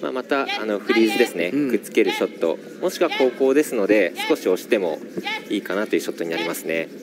またフリーズですね、くっつけるショット、もしくは後攻ですので少し押してもいいかなというショットになりますね。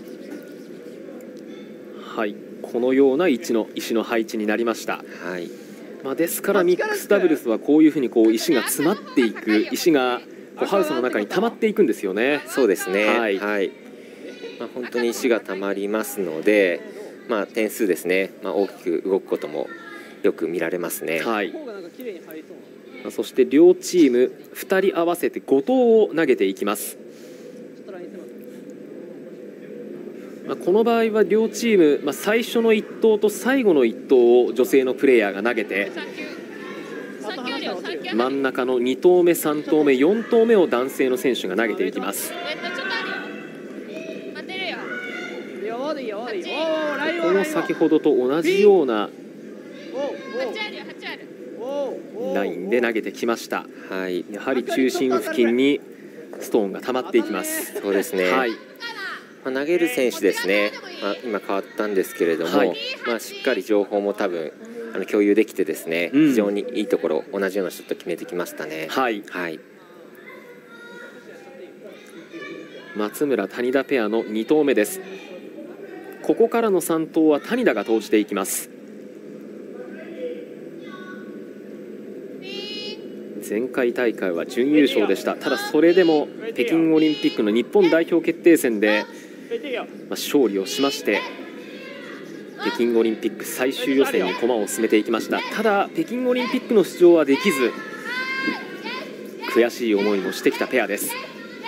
はい、このような石の配置になりました。 はい、 ですからミックスダブルスはこういうふうに石が詰まっていく、石がハウスの中に溜まっていくんですよね。 そうですね、はい、本当に石が溜まりますので、点数ですね、大きく動くこともよく見られますね。 はい、そして両チーム2人合わせて5投を投げていきます。この場合は両チーム、最初の1投と最後の1投を女性のプレイヤーが投げて、真ん中の2投目、3投目、4投目を男性の選手が投げていきます。この先ほどと同じようなラインで投げてきました。はい、やはり中心付近にストーンが溜まっていきます。 そうですね、はい、投げる選手ですね、今変わったんですけれども、はい、しっかり情報も多分共有できてですね、非常にいいところ同じようなショット決めてきましたね。はい、はい、 松村谷田ペアの2投目です。ここからの3投は谷田が投じていきます。前回大会は準優勝でした。ただそれでも北京オリンピックの日本代表決定戦で勝利をしまして、北京オリンピック最終予選に駒を進めていきました。ただ北京オリンピックの出場はできず、悔しい思いもしてきたペアです。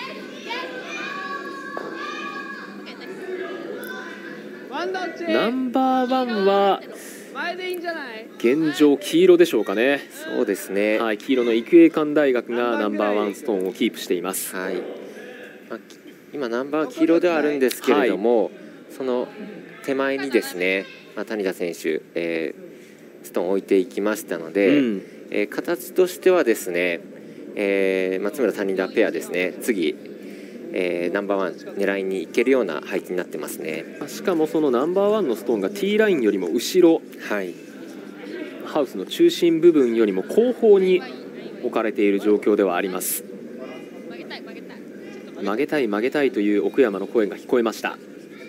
ナンバーワンは現状黄色でしょうかね。 そうですね、 はい、黄色の育英館大学がナンバーワンストーンをキープしています。はい、 今ナンバー黄色ではあるんですけれども、はい、その手前にですね、谷田選手、ストーンを置いていきましたので、形としてはですね、松村谷田ペアですね、次ナンバーワン狙いにいけるような配置になってますね。 しかもそのナンバーワンのストーンがティーラインよりも後ろ、はい、ハウスの中心部分よりも後方に置かれている状況ではあります。曲げたい曲げたいという奥山の声が聞こえました。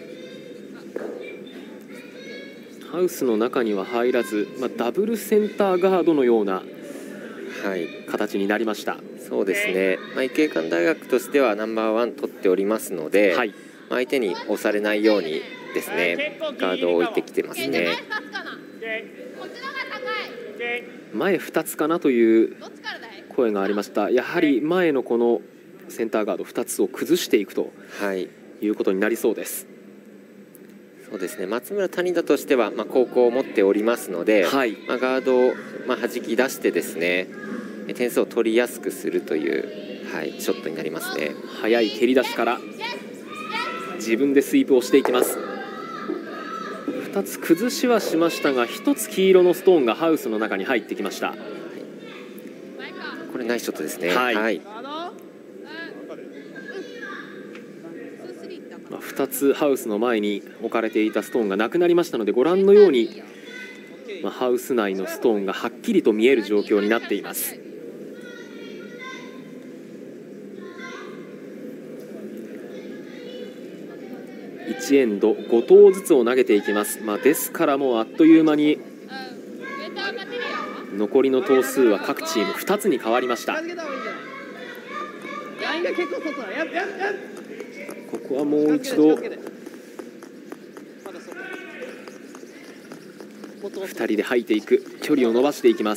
ハウスの中には入らず、ダブルセンターガードのような形になりました。 そうですね、育英館大学としてはナンバーワン取っておりますので、はい、相手に押されないようにですね、ガードを置いてきてますね。 前2つかなという声がありました。やはり前のこのセンターガード2つを崩していくということになりそうです。 そうですね、松村谷田としては後攻を持っておりますので、はい、ガードを弾き出してですね、点数を取りやすくするという、はい、ショットになりますね。 速い蹴り出しから自分でスイープをしていきます。2つ崩しはしましたが、1つ黄色のストーンがハウスの中に入ってきました。はい、 これナイスショットですね。 はい、はい、2つハウスの前に置かれていたストーンがなくなりましたので、ご覧のように、ハウス内のストーンがはっきりと見える状況になっています。1エンド5投ずつを投げていきます。ですからもうあっという間に残りの投数は各チーム2つに変わりました。ここはもう一度2人で吐いていく、距離を伸ばしていきます。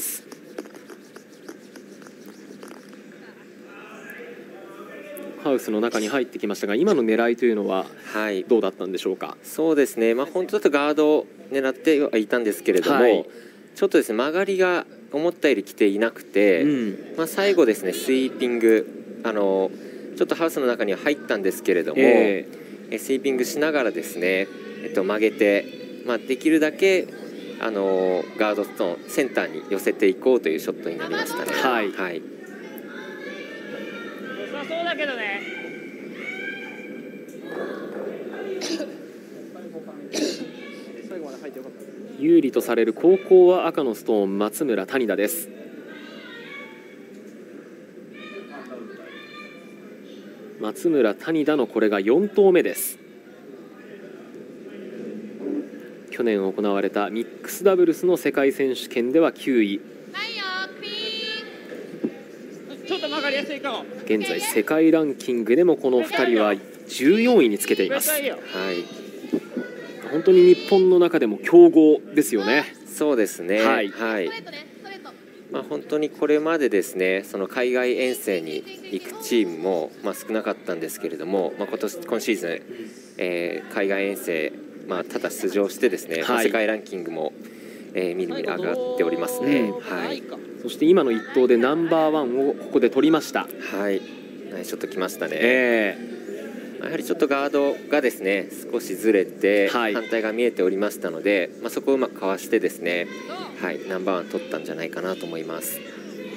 ハウスの中に入ってきましたが、今の狙いというのはどうだったんでしょうか。はい、 そうですね、本当だとガードを狙ってはいたんですけれども、はい、ちょっとですね曲がりが思ったより来ていなくて、最後ですねスイーピングちょっとハウスの中には入ったんですけれども、スイーピングしながらですね、曲げて、できるだけガードストーンセンターに寄せていこうというショットになりましたね。はい、はい、そうだけどね。 有利とされる後攻は赤のストーン松村谷田です。 松村、谷田のこれが4投目です。去年行われたミックスダブルスの世界選手権では9位。現在世界ランキングでもこの2人は14位につけています。はい、本当に日本の中でも強豪ですよね。 そうですね。はい、はい。本当にこれまでですね、その海外遠征に行くチームも少なかったんですけれども、今シーズン、海外遠征、ただ出場してですね、世界ランキングも、みるみる上がっておりますね。はい。 そして今の1投でナンバーワンをここで取りました。 はい。ナイスショットきましたね。やはりちょっとガードがですね少しずれて反対が見えておりましたので、そこをうまくかわしてですね、はい、ナンバーワン取ったんじゃないかなと思います。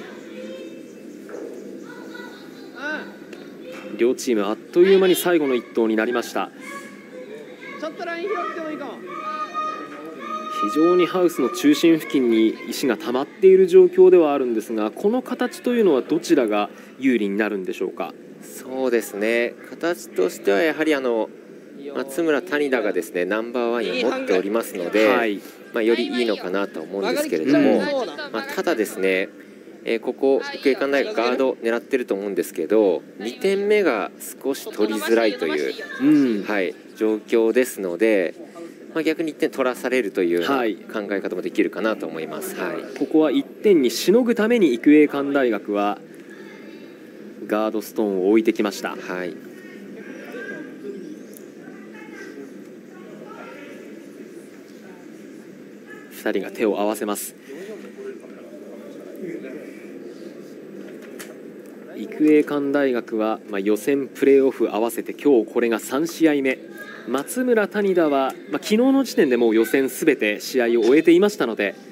両チームあっという間に最後の1投になりました。 ちょっとライン広くてもいいかも。 非常にハウスの中心付近に石が溜まっている状況ではあるんですが、この形というのはどちらが有利になるんでしょうか。 そうですね、形としてはやはり松村、谷田がですねナンバーワンを持っておりますので、はい、よりいいのかなと思うんですけれども、ただですね、ここ育英館大学ガード狙ってると思うんですけど、2点目が少し取りづらいという、はい、状況ですので、逆に1点取らされるという考え方もできるかなと思います。はい、 ここは1点にしのぐために育英館大学はガードストーンを置いてきました。はい、2人が手を合わせます。育英館大学は予選プレーオフ合わせて今日これが3試合目。松村、谷田は昨日の時点でもう予選すべて試合を終えていましたので、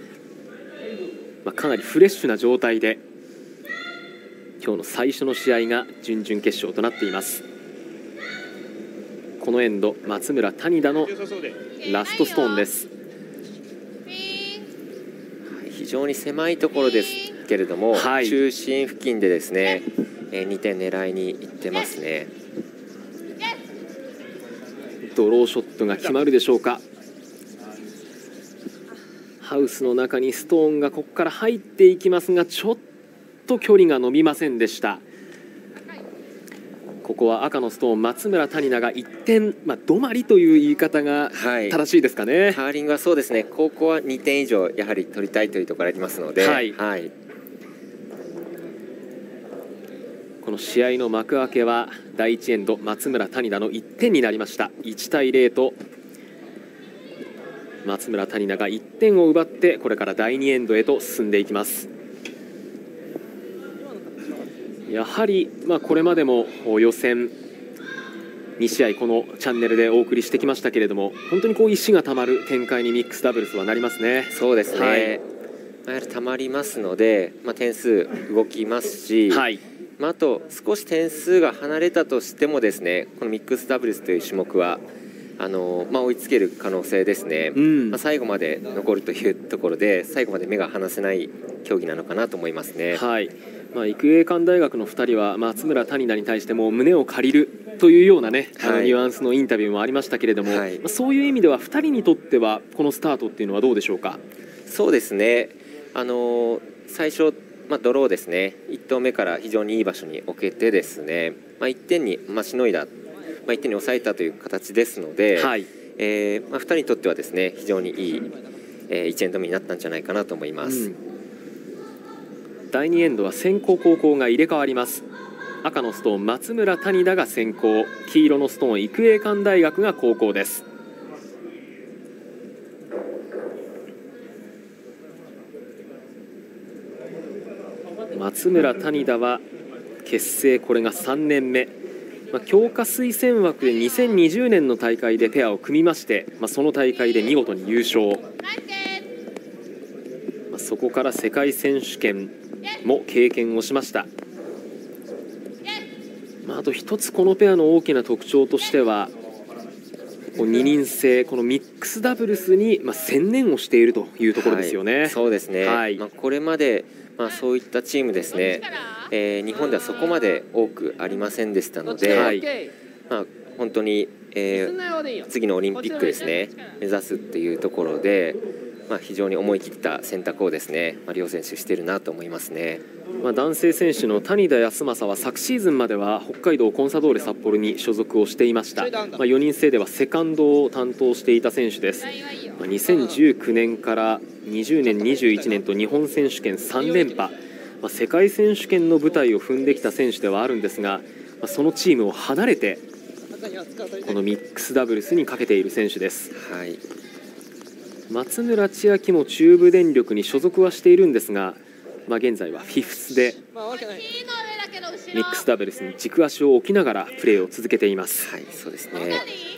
かなりフレッシュな状態で今日の最初の試合が準々決勝となっています。このエンド松村、谷田のラストストーンです。 非常に狭いところですけれども、はい、中心付近でですね2点狙いにいってますね。 ドローショットが決まるでしょうか。ハウスの中にストーンがここから入っていきますが、ちょっと距離が伸びませんでした。ここは赤のストーン松村、谷田が1点、止まりという言い方が正しいですかね。はい、 カーリングはそうですね、ここは2点以上やはり取りたいというところがありますので、はいはい、 この試合の幕開けは第1エンド松村、谷田の1点になりました。1対0と松村、谷田が1点を奪ってこれから第2エンドへと進んでいきます。やはりこれまでも予選2試合このチャンネルでお送りしてきましたけれども、本当に石がたまる展開にミックスダブルスはなりますね。 そうですね、はい、やはりたまりますので、点数動きますし、はい、あと少し点数が離れたとしてもですね、このミックスダブルスという種目は追いつける可能性ですね、最後まで残るというところで最後まで目が離せない競技なのかなと思いますね。 はい、育英館大学の2人は松村、谷田に対しても胸を借りるというようなね、ニュアンスのインタビューもありましたけれども、はい、そういう意味では2人にとってはこのスタートっていうのはどうでしょうか。 そうですね、最初、ドローですね、1投目から非常にいい場所に置けてですね、1点にしのいだ、1点に抑えたという形ですので、はい、2人にとってはですね非常にいい、1エンド目になったんじゃないかなと思います。 第2エンドは先攻後攻が入れ替わります。赤のストーン松村、谷田が先攻、黄色のストーン育英館大学が後攻です。松村、谷田は結成これが3年目、強化推薦枠で2020年の大会でペアを組みまして、その大会で見事に優勝、そこから世界選手権も経験をしました。あと一つこのペアの大きな特徴としては2人制このミックスダブルスに専念をしているというところですよね。 はい、そうですね、はい、これまでそういったチームですね、日本ではそこまで多くありませんでしたので、本当に、次のオリンピックですね目指すっていうところで、非常に思い切った選択をですね、両選手しているなと思いますね。 男性選手の谷田康政は昨シーズンまでは北海道コンサドーレ札幌に所属をしていました。4人制ではセカンドを担当していた選手です。2019年から20年21年と日本選手権3連覇、世界選手権の舞台を踏んできた選手ではあるんですが、そのチームを離れてこのミックスダブルスにかけている選手です。松村千秋も中部電力に所属はしているんですが、現在はフィフスでミックスダブルスに軸足を置きながらプレーを続けています。 そうですね。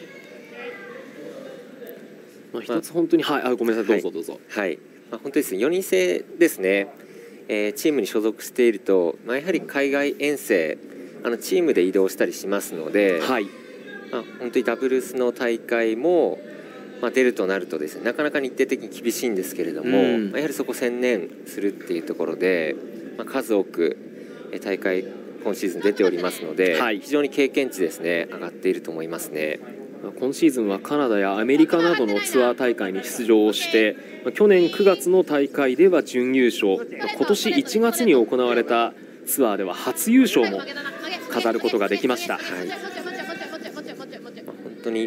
一つ本当に、ごめんなさい、どうぞ。 本当ですね、4人制ですね、チームに所属していると、やはり海外遠征チームで移動したりしますので、本当にダブルスの大会も出るとなるとですね、なかなか日程的に厳しいんですけれども、やはりそこ専念するっていうところで、数多く大会今シーズン出ておりますので、非常に経験値ですね上がっていると思いますね。 今シーズンはカナダやアメリカなどのツアー大会に出場して、去年9月の大会では準優勝、今年1月に行われたツアーでは初優勝も飾ることができました。 本当に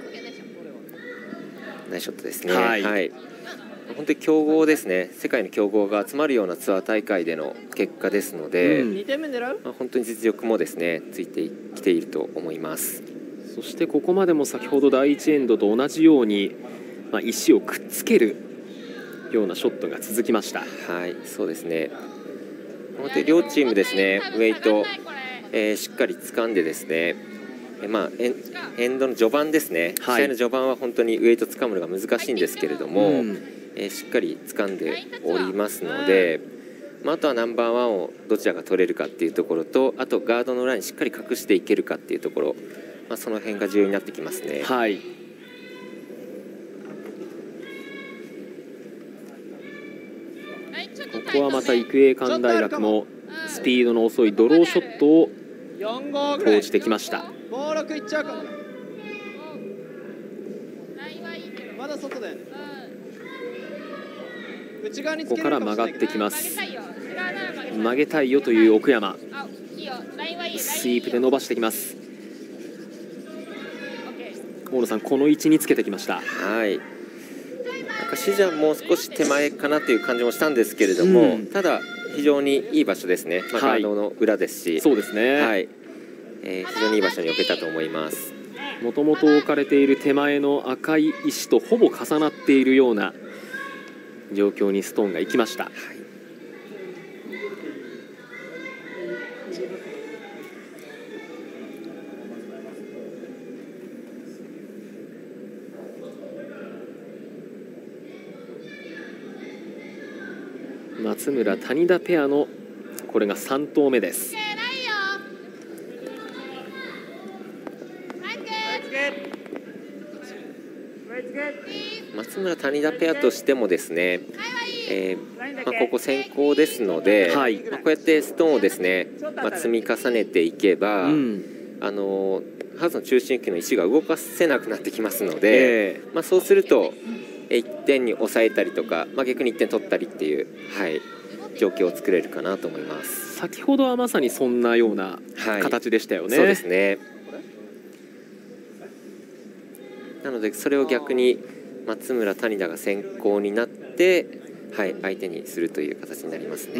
ナイスショットですね。本当に強豪ですね、世界の強豪が集まるようなツアー大会での結果ですので、本当に実力もですねついてきていると思います。 そしてここまでも先ほど第1エンドと同じように、石をくっつけるようなショットが続きました。 そうですね、本当に両チームですねウェイト、しっかり掴んでですね、エンドの序盤ですね、試合の序盤は本当にウエイト掴むのが難しいんですけれども、しっかり掴んでおりますので、あとはナンバーワンをどちらが取れるかっていうところと、あとガードの裏にしっかり隠していけるかっていうところ、その辺が重要になってきますね。 ここはまた育英館大学もスピードの遅いドローショットを投じてきました。 56いっちゃうかも。まだ外だよね。 ここから曲がってきます。曲げたいよという奥山、スイープで伸ばしてきます。大野さん、この位置につけてきました。 シジャンもう少し手前かなという感じもしたんですけれども、ただ非常にいい場所ですね。ガードの裏ですし、 そうですね。 非常にいい場所に置けたと思います。 もともと置かれている手前の赤い石とほぼ重なっているような状況にストーンが行きました。松村谷田ペアのこれが3投目です。 松村谷田ペアとしてもですね、ここ先行ですので、こうやってストーンをですね、積み重ねていけば、ハウスの中心域の石が動かせなくなってきますので、そうすると1点に抑えたりとか、逆に1点取ったりっていう、状況を作れるかなと思います。 先ほどはまさにそんなような形でしたよね。 そうですね。なのでそれを逆に松村谷田が先行になって、相手にするという形になりますね。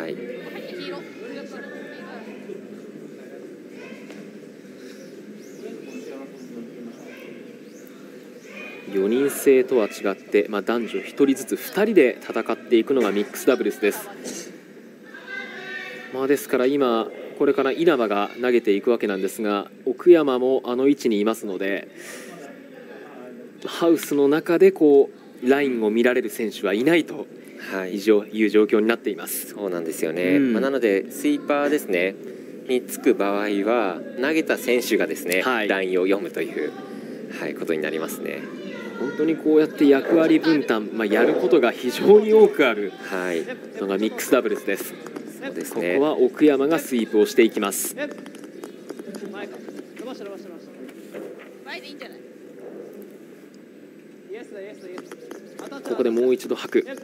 4人制とは違って、男女1人ずつ2人で戦っていくのがミックスダブルスです。ですから今これから稲葉が投げていくわけなんですが、奥山もあの位置にいますので、ハウスの中でラインを見られる選手はいないという状況になっています。 そうなんですよね。なのでスイーパーですねにつく場合は投げた選手がですね、ラインを読むという、ことになりますね。 本当にこうやって役割分担、やることが非常に多くあるのがミックスダブルスです。 そうですね、 ここは奥山がスイープをしていきます。ここでもう一度吐く。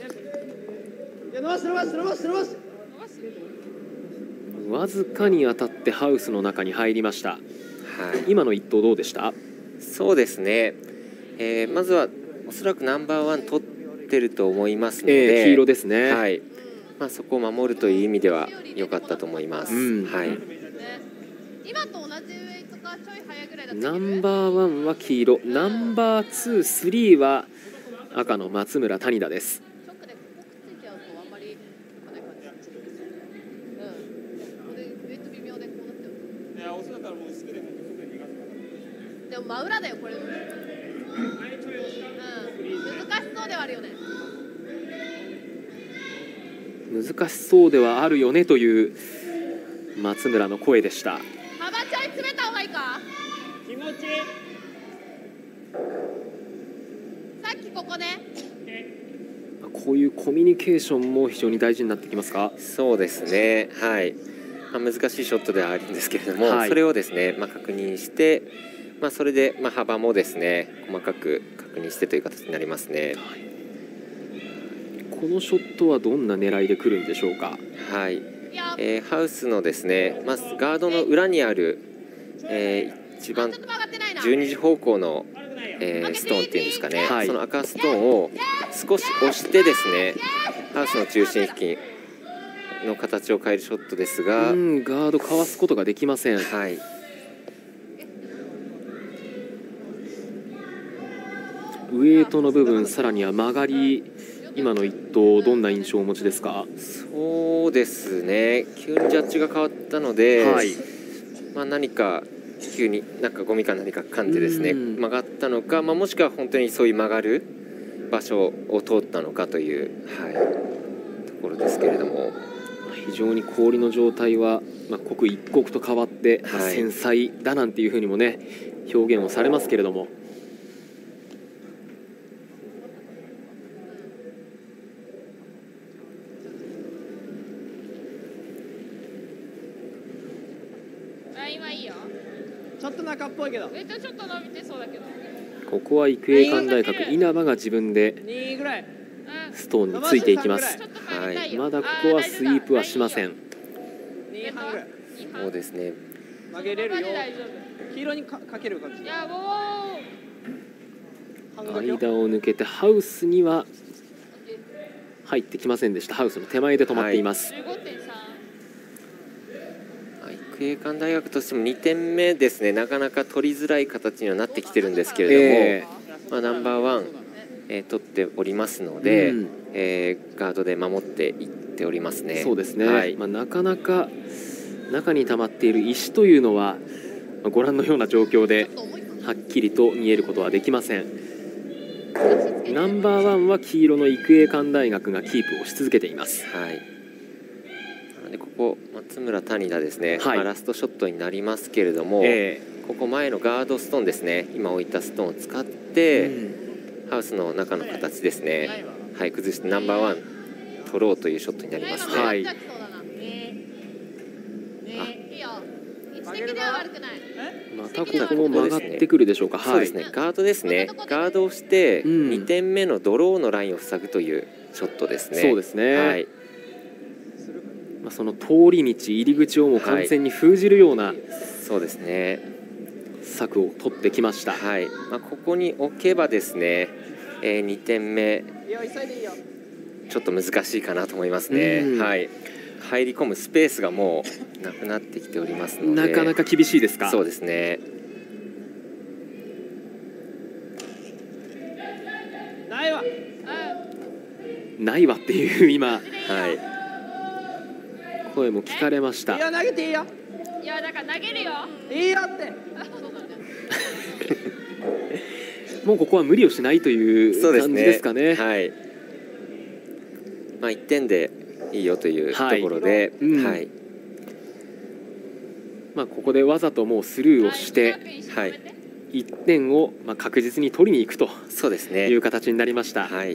わずかに当たってハウスの中に入りました。はい、今の一投どうでした？ そうですね、まずはおそらくナンバーワン取ってると思いますので、 黄色ですね。 はい、そこを守るという意味では良かったと思います。はい。 今と同じウェイトかちょい早ぐらいだった。 ナンバーワンは黄色、ナンバーツー、スリーは赤の松村谷田です。 でも真裏だよこれ。難しそうではあるよね。 難しそうではあるよねという松村の声でした。 幅ちょい詰めた方がいいか。 気持ちさっきここね。 こういうコミュニケーションも非常に大事になってきますか？ そうですね、はい。難しいショットではあるんですけれども、それをですね、確認して、それで幅もですね細かく確認してという形になりますね。 このショットはどんな狙いで来るんでしょうか？ はい、ハウスのですね、ガードの裏にある、一番12時方向の、ストーンっていうんですかね、その赤ストーンを少し押してですね、ハウスの中心付近の形を変えるショットですが、ガードかわすことができません。 はい。 ウエイトの部分、さらには曲がり、今の一投どんな印象をお持ちですか？ そうですね、急にジャッジが変わったので、何か急にゴミか何か噛んでですね曲がったのか、もしくは本当にそういう曲がる場所を通ったのかという、ところですけれども、 非常に氷の状態は、刻一刻と変わって、繊細だなんていうふうにもね表現をされますけれども。 今いいよ。 ちょっと中っぽいけど。 ちょっと伸びてそうだけど。 ここは育英館大学稲葉が自分でストーンについていきます。まだここはスイープはしません。 そうですね。 曲げれるよ。黄色にかける感じ。 間を抜けてハウスには入ってきませんでした。ハウスの手前で止まっています。 育英館大学としても2点目ですね、なかなか取りづらい形にはなってきてるんですけれども、ナンバーワン、取っておりますので、ガードで守っていっておりますね。 そうですね、なかなか中に溜まっている石というのは、ご覧のような状況ではっきりと見えることはできません。ナンバーワンは黄色の育英館大学がキープをし続けています。 ここ松村谷田ですね、ラストショットになりますけれども、ここ前のガードストーンですね、今置いたストーンを使って、ハウスの中の形ですね、崩してナンバーワン取ろうというショットになりますね。 またここも曲がってくるでしょうか。 そうですね、ガードですね、ガードをして2点目のドローのラインを塞ぐというショットですね。 そうですね、その通り道、入り口をもう完全に封じるような、 そうですね、 策を取ってきました。 ここに置けばですね、2点目ちょっと難しいかなと思いますね。入り込むスペースがもうなくなってきておりますので、 なかなか厳しいですか。 そうですね。 ないわっていう今、声も聞かれました。 いや投げていいよ。 いやだから投げるよ。 いいよって。 もうここは無理をしないという感じですかね。 1点でいいよというところで、こここでわざともうスルーをして、 1点を確実に取りに行くとそうですねいう形になりました。 はい、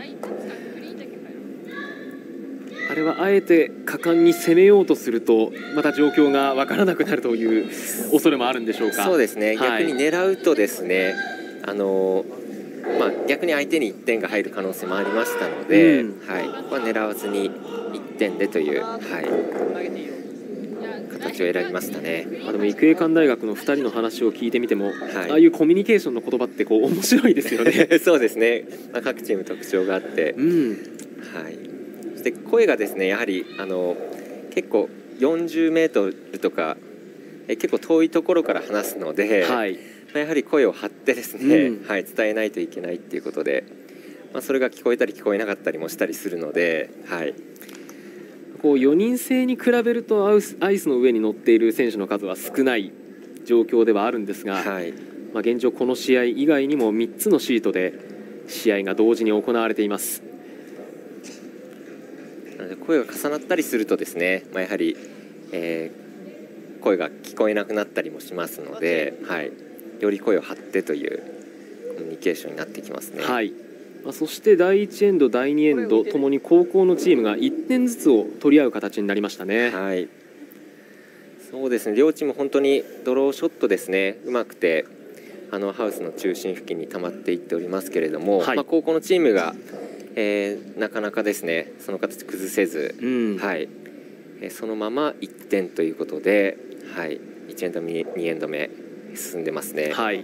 あれはあえて果敢に攻めようとするとまた状況が分からなくなるという恐れもあるんでしょうか。 そうですね、逆に狙うとですね、逆に相手に1点が入る可能性もありましたので、はい、ここは狙わずに1点でという、はい、形を選びましたね。 でも育英館大学の2人の話を聞いてみても、ああいうコミュニケーションの言葉ってこう面白いですよね。 そうですね、各チーム特徴があって、はい、そして声がですねやはり結構40メートルとか結構遠いところから話すので、はい、やはり声を張ってですね、はい、伝えないといけないっていうことで、それが聞こえたり聞こえなかったりもしたりするので、はい、 こう4人制に比べるとアイスの上に乗っている選手の数は少ない状況ではあるんですが、はい、現状この試合以外にも3つのシートで試合が同時に行われています。 なので声が重なったりするとですね、やはり、声が聞こえなくなったりもしますので、はい、より声を張ってというコミュニケーションになってきますね。 はい、そして第1エンド第2エンドともに高校のチームが1点ずつを取り合う形になりましたね。 はい、そうですね、両チーム本当にドローショットですね、うまくてハウスの中心付近に溜まっていっておりますけれども、はい、高校のチームが、なかなかですねその形崩せず、はい、そのまま1点ということで、はい、1エンド目2エンド目進んでますね。 はい、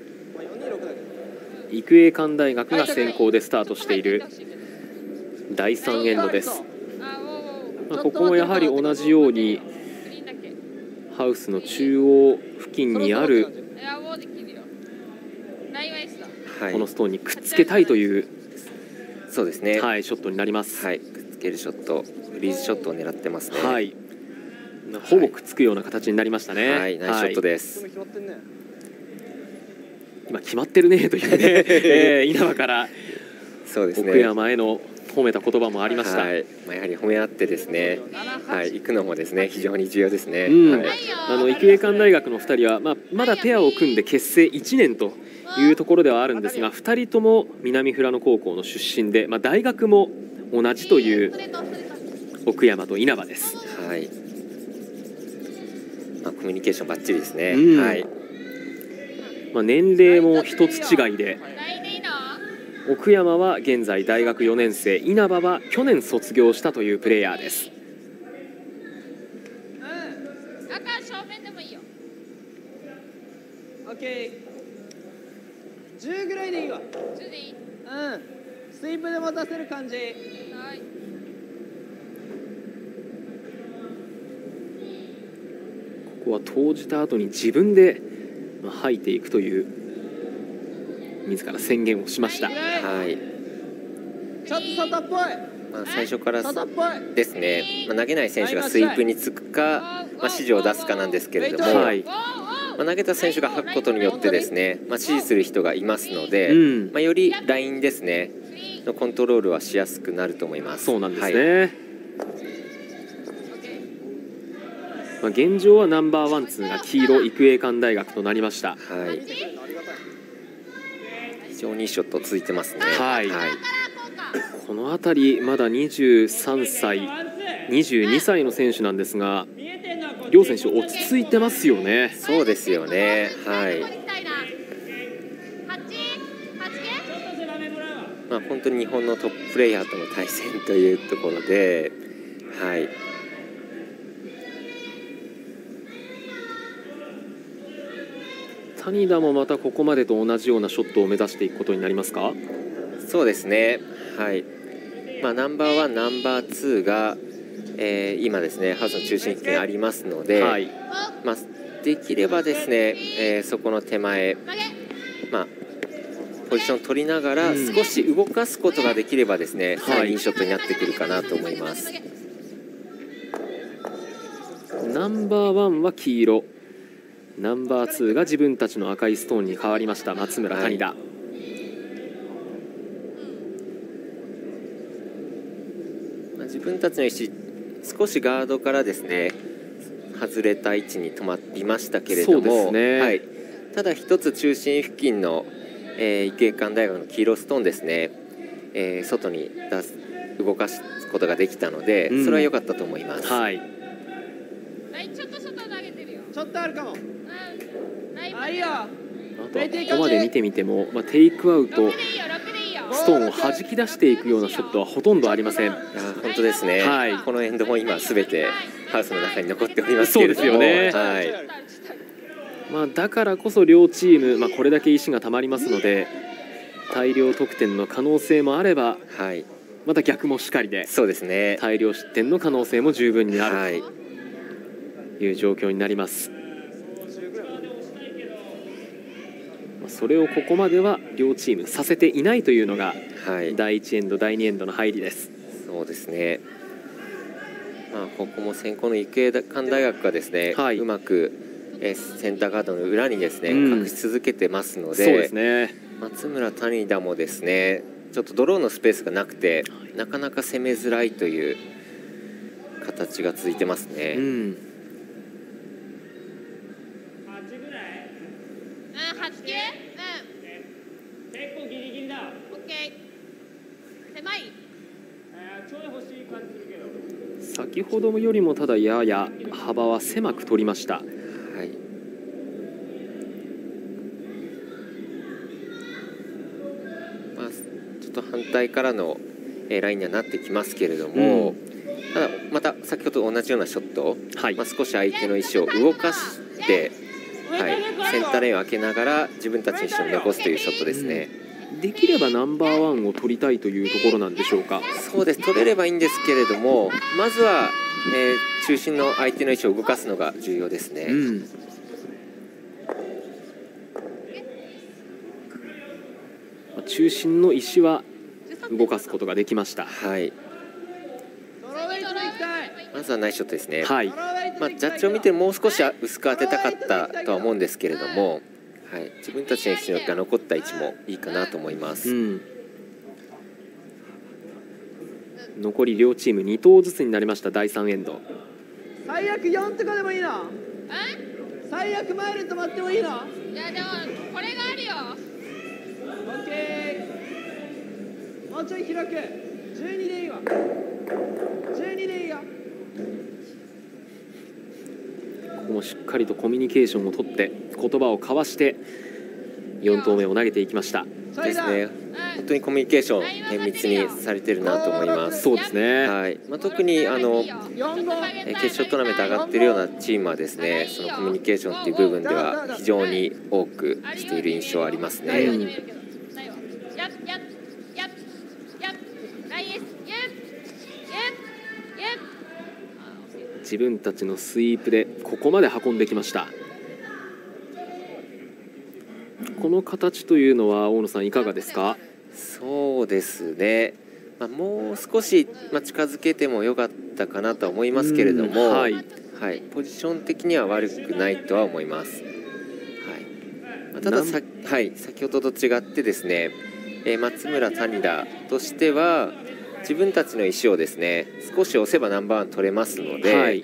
育英館大学が先行でスタートしている第3エンドです。ここもやはり同じようにハウスの中央付近にあるこのストーンにくっつけたいというそうですね、 はい、ショットになります。 はい、くっつけるショット、フリーズショットを狙ってますね。 はい、ほぼくっつくような形になりましたね。 はい、ナイスショットです。 今決まってるねというね、稲葉から奥山への褒めた言葉もありました。 はい、やはり褒め合ってですね、はい、行くのもですね非常に重要ですね。 はい、育英館大学の2人は、まだペアを組んで結成1年というところではあるんですが、2人とも南富良野高校の出身で、大学も同じという奥山と稲葉です。 はい、コミュニケーションバッチリですね。はい、 年齢も一つ違いで、奥山は現在大学4年生、稲葉は去年卒業したというプレイヤーです。 10ぐらいでいいわ。10でいい。スイープで持たせる感じ。はい。 ここは投じた後に自分で吐いていくという自ら宣言をしました。はい。 ちょっと外っぽい。 最初からですね、投げない選手がスイープにつくか、指示を出すかなんですけれども、はい、投げた選手が吐くことによってですね、指示する人がいますので、よりラインですねのコントロールはしやすくなると思います。 そうなんですね。はい、現状はナンバーワンツーが黄色育英館大学となりました。はい、 非常にいいショット続いてますね。 はい、はい、この辺りまだ23歳22歳の選手なんですが、両選手落ち着いてますよね。 そうですよね。はい。本当に日本のトッププレイヤーとの対戦というところで、はい。 谷田もまたここまでと同じようなショットを目指していくことになりますか？ そうですね。はい。ナンバーワン、ナンバーツーが今ですねハウスの中心付近にありますので、はい、できればですね、そこの手前、ポジションを取りながら少し動かすことができればですね、さらにいいショットになってくるかなと思います。 ナンバーワンは黄色、ナンバーツーが自分たちの赤いストーンに変わりました松村谷田。はい、 自分たちの石少しガードからですね外れた位置に止まりましたけれども、はい、 ただ一つ中心付近の、育英館大学の黄色ストーンですね、外に動かすことができたので、それは良かったと思います。 はい、 ちょっと外投げてるよ。 ちょっとあるかも。あ、いいよ。 あとはここまで見てみても、テイクアウトストーンを弾き出していくようなショットはほとんどありません。 本当ですね、 はい、 このエンドも今すべてハウスの中に残っておりますけれども、 そうですよね、はい、だからこそ両チーム、これだけ石がたまりますので大量得点の可能性もあれば、 はい、 また逆もしかりで、 そうですね、 大量失点の可能性も十分にあるという状況になります。それをここまでは両チームさせていないというのが、第1エンド第2エンドの入りです。 そうですね、ここも先攻の育英館大学がですね、うまくセンターガードの裏にですね、隠し続けてますので、 そうですね、 松村谷田もですねちょっとドローのスペースがなくてなかなか攻めづらいという形が続いてますね。 8系？結構ギリギリだ。オッケー。狭い？ちょい欲しい感じするけど。 先ほどよりもただやや幅は狭く取りました。はい。 ちょっと反対からのラインにはなってきますけれども、ただまた先ほどと同じようなショット、少し相手の石を動かして。センターレーンを開けながら自分たちの石を残すというショットですね。 できればナンバーワンを取りたいというところなんでしょうか。 そうです、取れればいいんですけれども、まずは、中心の相手の石を動かすのが重要ですね。 中心の石は動かすことができました。 はい、まずはナイスショットですね。はい、ジャッジを見てもう少し薄く当てたかったとは思うんですけれども、はい、自分たちの石が残った位置もいいかなと思います。 残り両チーム2投ずつになりました第3エンド。 最悪4とかでもいいの？最悪前で止まってもいいの？いやでもこれがあるよ。 オッケー。もうちょい広く。12でいいわ。12でいいよ。 ここもしっかりとコミュニケーションをとって言葉を交わして4投目を投げていきました。 ですね。本当にコミュニケーション綿密にされてるなと思います。 そうですね。 はい。特に決勝トーナメント上がっているようなチームはですね、そのコミュニケーションっていう部分では非常に多くしている印象はありますね。 自分たちのスイープでここまで運んできました。この形というのは大野さんいかがですか？ そうですね、もう少し近づけてもよかったかなとは思いますけれども、はい、ポジション的には悪くないとは思います。はい、ただ先ほどと違ってですね、松村谷田としては自分たちの石をですね少し押せばナンバーワン取れますので、はい、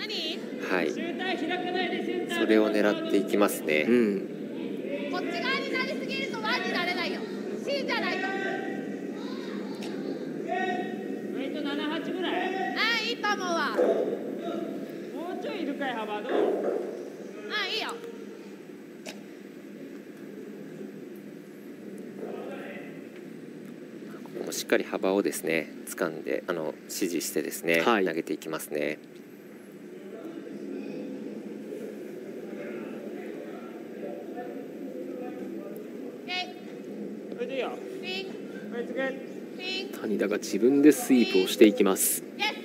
それを狙っていきますね。 こっち側になりすぎるとワンになれないよ。C じゃないと。 78ぐらい？ いいと思うわ。 もうちょいいるかい幅どう？ いいよ。 しっかり幅をですね掴んで指示してですね、投げていきますね。 谷田が自分でスイープをしていきます。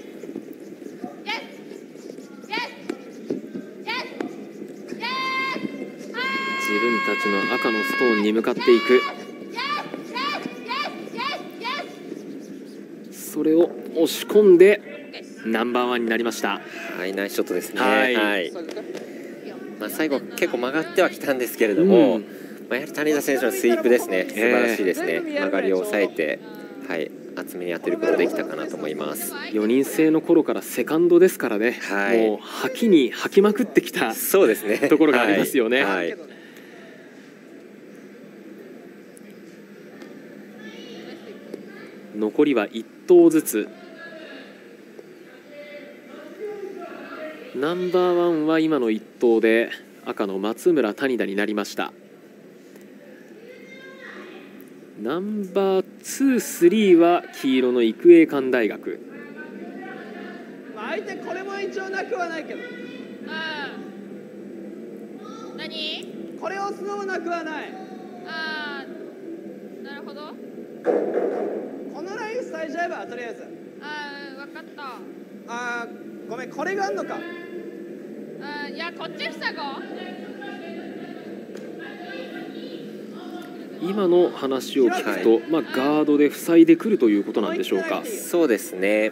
自分たちの赤のストーンに向かっていく。それを押し込んでナンバーワンになりました。 はい、ナイスショットですね。最後結構曲がってはきたんですけれども、やはり谷田選手のスイープですね、素晴らしいですね。曲がりを抑えて、厚めに当てることができたかなと思います。 4人制の頃からセカンドですからね、もう吐きまくってきたところがありますよね。 残りは1投ずつ。ナンバーワンは今の1投で赤の松村谷田になりました。ナンバー2、3は黄色の育英館大学。 相手これも一応なくはないけど。 何？ これを押すのもなくはない。 なるほど。 このライン伝えちゃえばとりあえず。 分かった。 ごめん、これがあんのか。 いや、こっち塞ごう。 今の話を聞くと、ガードで塞いでくるということなんでしょうか。 そうですね。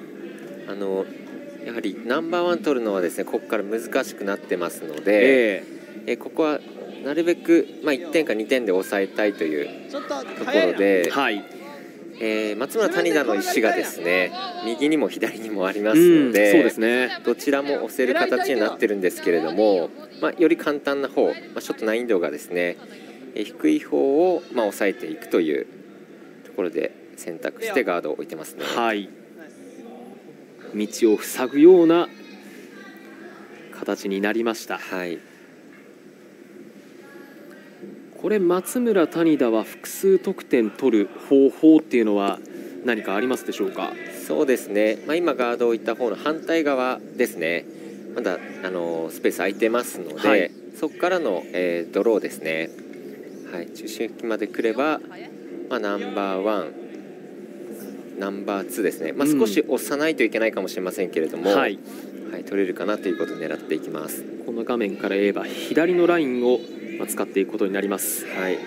やはりナンバーワン取るのはですね、ここから難しくなってますので、ここはなるべく、1点か2点で抑えたいというところで、松村谷田の石がですね、右にも左にもありますので、 そうですね、 どちらも押せる形になってるんですけれども、より簡単な方、ちょっと難易度がですね、低い方を抑えていくというところで選択してガードを置いてますね。 はい、道を塞ぐような形になりました。 はい、 これ松村谷田は複数得点取る方法っていうのは何かありますでしょうか。 そうですね、今ガードを置いた方の反対側ですね、まだスペース空いてますので、そこからの、ドローですね、中心付近まで来れば、ナンバーワン、ナンバー2ですね、少し押さないといけないかもしれませんけれども、取れるかなということを狙っていきます。 この画面から言えば左のラインを使っていくことになります。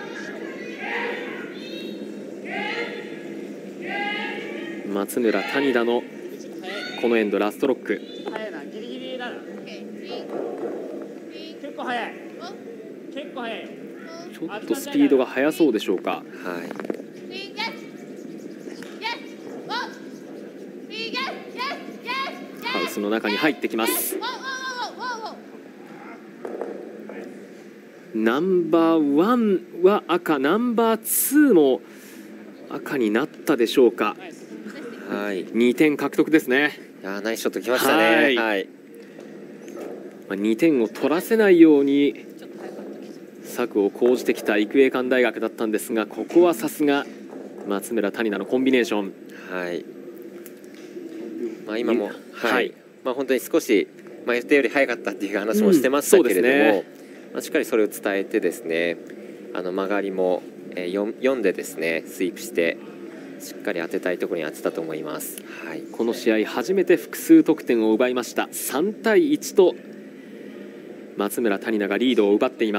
松村谷田のこのエンドラストロック。 早いな、ギリギリだな。結構早い。結構早い。 ちょっとスピードが速そうでしょうか。ハウスの中に入ってきます。ナンバーワンは赤、ナンバー2も赤になったでしょうか。2点獲得ですね。 ナイスショットきましたね。 2点を取らせないように策を講じてきた育英館大学だったんですが、ここはさすが松村谷田のコンビネーション。 今も、本当に少し、予定より早かったっていう話もしてましたけれども、しっかりそれを伝えてですね、曲がりも読んでですね、スイープしてしっかり当てたいところに当てたと思います。 この試合初めて複数得点を奪いました。3対1と松村谷田がリードを奪っています。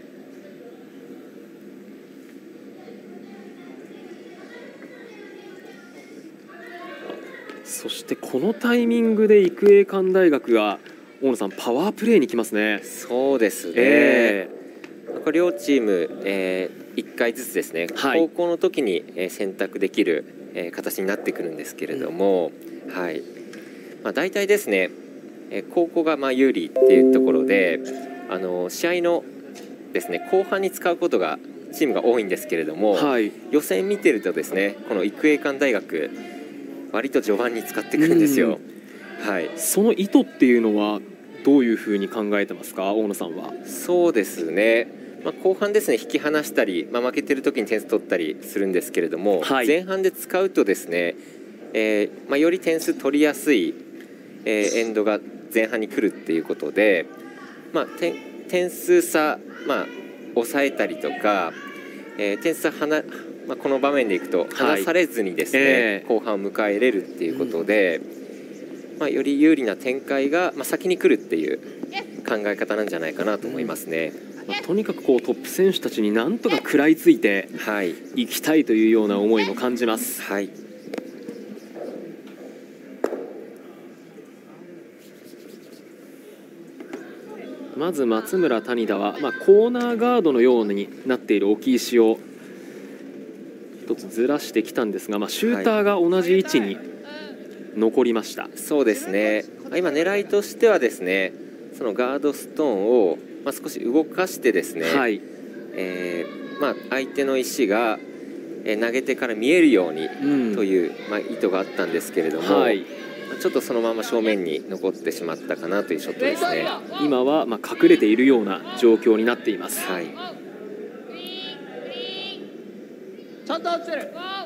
そしてこのタイミングで育英館大学が大野さんパワープレーに来ますね。 そうですね、両チーム、1回ずつですね、高校の時に選択できる形になってくるんですけれども、大体ですね、高校が有利っていうところで、試合のですね後半に使うことがチームが多いんですけれども、予選見てるとですね、この育英館大学割と序盤に使ってくるんですよ。 その意図っていうのはどういうふうに考えてますか、大野さんは。 そうですね、後半ですね、引き離したり、負けてる時に点数取ったりするんですけれども、前半で使うとですね、より点数取りやすい、エンドが前半に来るっていうことで、点数差、抑えたりとか、点数差この場面でいくと離されずにですね、後半を迎えれるっていうことで、より有利な展開が先に来るっていう考え方なんじゃないかなと思いますね。 とにかくトップ選手たちになんとか食らいついていきたいというような思いも感じます。まず松村谷田は、コーナーガードのようになっている置き石を一つずらしてきたんですが、シューターが同じ位置に残りました。 そうですね、今狙いとしてはですね、そのガードストーンを少し動かしてですね、相手の石が投げてから見えるようにという、意図があったんですけれども、はい、ちょっとそのまま正面に残ってしまったかなというショットですね。 今は隠れているような状況になっています。はい、 ちゃんと落ちてる。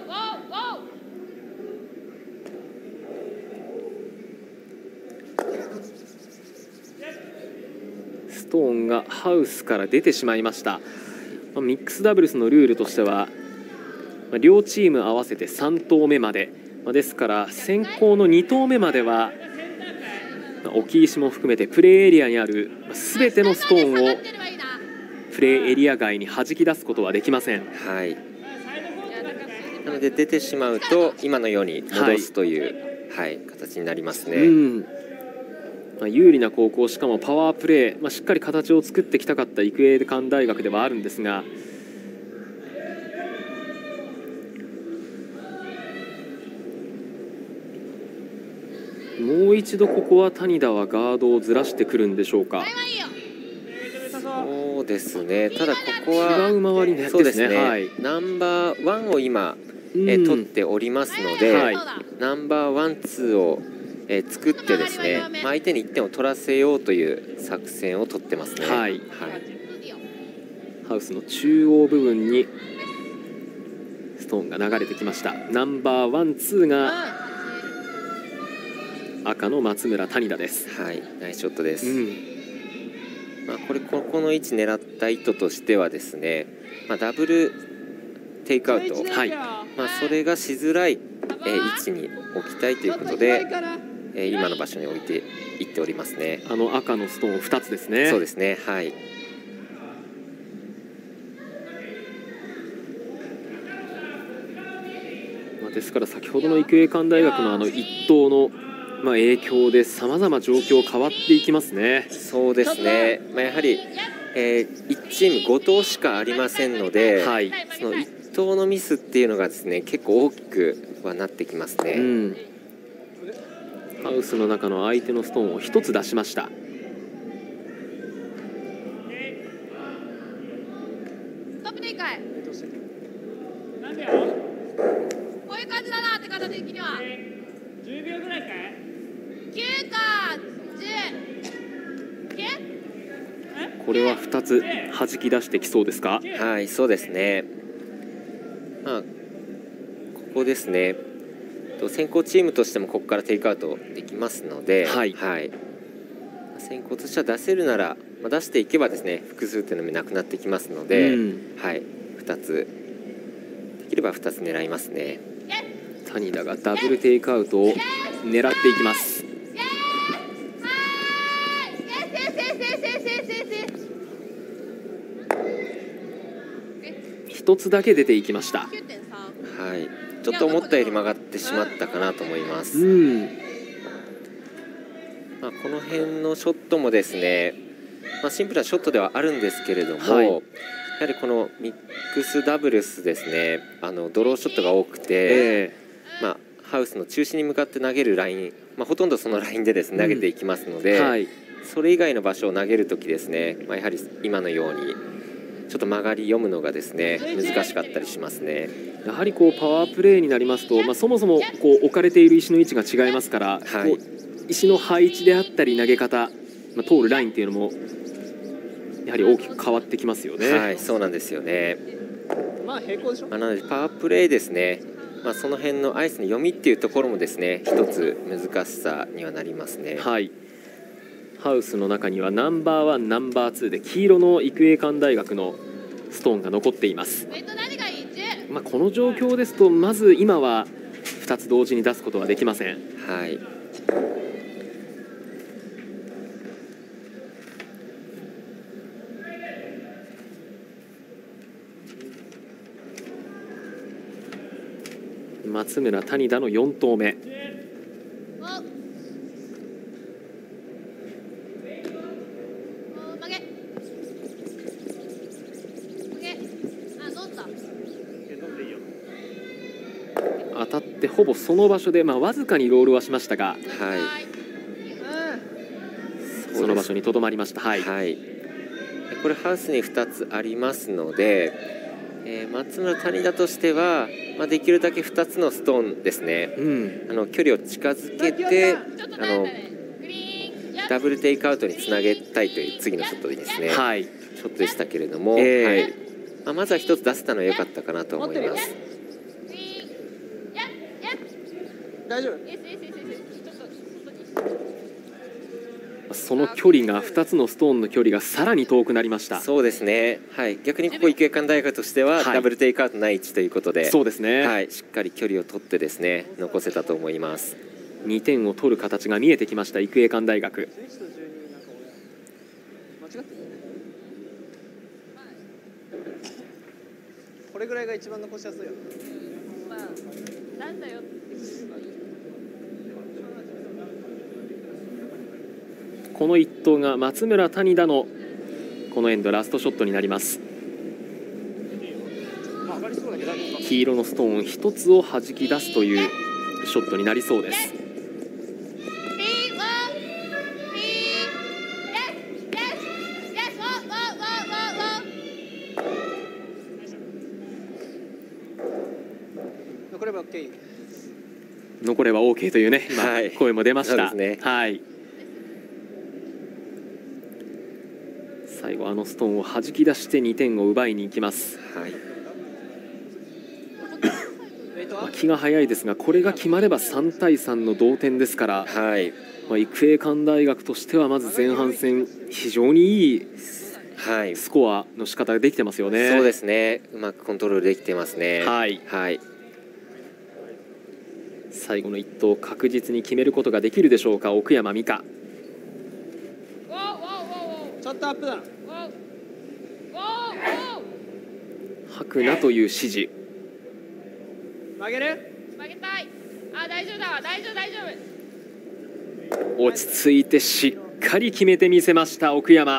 ストーンがハウスから出てしまいました。ミックスダブルスのルールとしては両チーム合わせて3投目までですから先行の2投目までは置き石も含めてプレーエリアにある全てのストーンをプレーエリア外に弾き出すことはできません。 はい、なので出てしまうと今のように戻すという、形になりますね。 有利な後攻、しかもパワープレー、しっかり形を作ってきたかった育英館大学ではあるんですが、もう一度ここは谷田はガードをずらしてくるんでしょうか。 そうですね、ただここは違う回りですね。 ナンバーワンを今、取っておりますので、ナンバーワン、ツーを作ってですね、相手に1点を取らせようという作戦を取ってますね。はい、 ハウスの中央部分にストーンが流れてきました。ナンバーワン、ツーが赤の松村谷田です。 はい、ナイスショットです。ここの位置狙った意図としてはですね、ダブルテイクアウト、それがしづらい位置に置きたいということで、今の場所に置いていっておりますね。 赤のストーン2つですね。 そうですね。はい。 ですから先ほどの育英館大学の一投の影響でさまざま状況変わっていきますね。 そうですね。やはり、1チーム5投しかありませんので、その1投のミスっていうのがですね、結構大きくはなってきますね。 ハウスの中の相手のストーンを1つ出しました。 トップでいいかい。こういう感じだなって形的には。10秒ぐらいかい。9か10。 これは2つ弾き出してきそうですか。 はい、そうですね。ここですね。先行チームとしてもここからテイクアウトできますので、先行としては出せるなら、出していけばですね、複数点の目なくなってきますので、2つできれば2つ狙いますね。 谷田がダブルテイクアウトを狙っていきます。1つだけ出ていきました。 はい、ちょっと思ったより曲がってしまったかなと思います。この辺のショットもですね、シンプルなショットではあるんですけれども、やはりこのミックスダブルスですね、ドローショットが多くて、ハウスの中心に向かって投げるライン、ほとんどそのラインでですね投げていきますので、それ以外の場所を投げるときですね、やはり今のようにちょっと曲がり読むのがですね難しかったりしますね。 やはりパワープレーになりますと、そもそも置かれている石の位置が違いますから、石の配置であったり投げ方、通るラインっていうのもやはり大きく変わってきますよね。 はい、そうなんですよね。 平行でしょ。 なのでパワープレーですね、その辺のアイスの読みっていうところもですね一つ難しさにはなりますね。 はい、ハウスの中にはナンバーワン、ナンバーツーで黄色の育英館大学のストーンが残っています。この状況ですとまず今は2つ同時に出すことはできません。 はい、 松村谷田の4投目。当たってほぼその場所で、わずかにロールはしましたが、その場所にとどまりました。 これハウスに2つありますので、 松村谷田としては、できるだけ2つのストーンですね、距離を近づけてダブルテイクアウトにつなげたいという次のショットでですね、ショットでしたけれども、まずは1つ出せたのは良かったかなと思います。 大丈夫。 その距離が2つのストーンの距離がさらに遠くなりました。 そうですね、逆にここ育英館大学としてはダブルテイクアウトない位置ということで、 そうですね、 しっかり距離を取ってですね残せたと思います。 2点を取る形が見えてきました育英館大学。 これぐらいが一番残しやすいよ。 なんだよ。 この一投が松村谷田のこのエンドラストショットになります。黄色のストーン1つを弾き出すというショットになりそうです。 残れば OK。 残れば OK というね、今声も出ました。最後ストーンを弾き出して2点を奪いに行きます。気が早いですが、これが決まれば3対3の同点ですから、育英館大学としてはまず前半戦非常にいいスコアの仕方ができてますよね。 そうですね、うまくコントロールできてますね。 最後の1投確実に決めることができるでしょうか、奥山美香。 ちょっとアップだ。 吐くなという指示。 曲げる？ 曲げたい。大丈夫だわ。大丈夫大丈夫。落ち着いてしっかり決めてみせました奥山。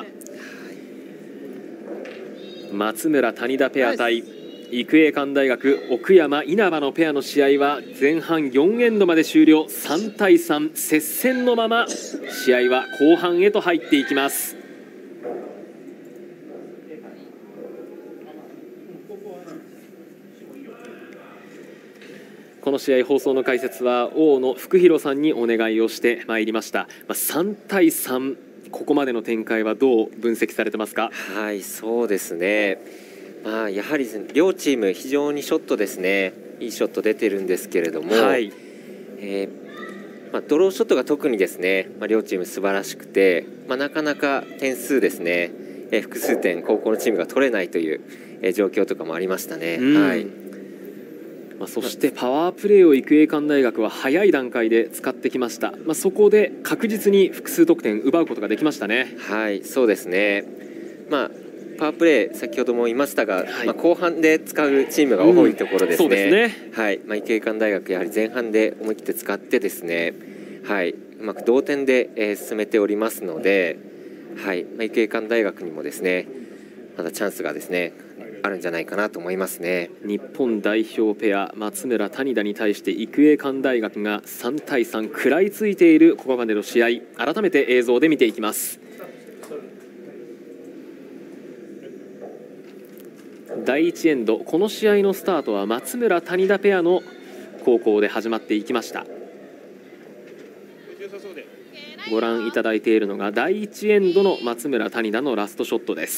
松村谷田ペア対育英館大学奥山稲葉のペアの試合は前半4エンドまで終了。3対3接戦のまま試合は後半へと入っていきます。この試合放送の解説は大野福弘さんにお願いをしてまいりました。3対3、ここまでの展開はどう分析されてますか？ そうですね、やはり両チーム非常にショットですね、いいショット出てるんですけれども、ドローショットが特にですね、両チーム素晴らしくて、なかなか点数ですね、複数点後攻のチームが取れないという、状況とかもありましたね。 そしてパワープレーを育英館大学は早い段階で使ってきました。そこで確実に複数得点奪うことができましたね。 そうですね、パワープレー先ほども言いましたが、後半で使うチームが多いところですね。育英館大学やはり前半で思い切って使ってですね、うまく同点で、進めておりますので、育英館大学にもですねまだチャンスがですねあるんじゃないかなと思いますね。 日本代表ペア松村谷田に対して育英館大学が3対3食らいついているここまでの試合、改めて映像で見ていきます。第1エンド、この試合のスタートは松村谷田ペアの後攻で始まっていきました。ご覧いただいているのが第1エンドの松村谷田のラストショットです。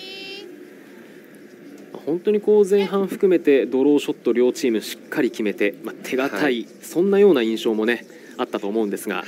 本当に前半含めてドローショット両チームしっかり決めて、手堅い、そんなような印象もねあったと思うんですが、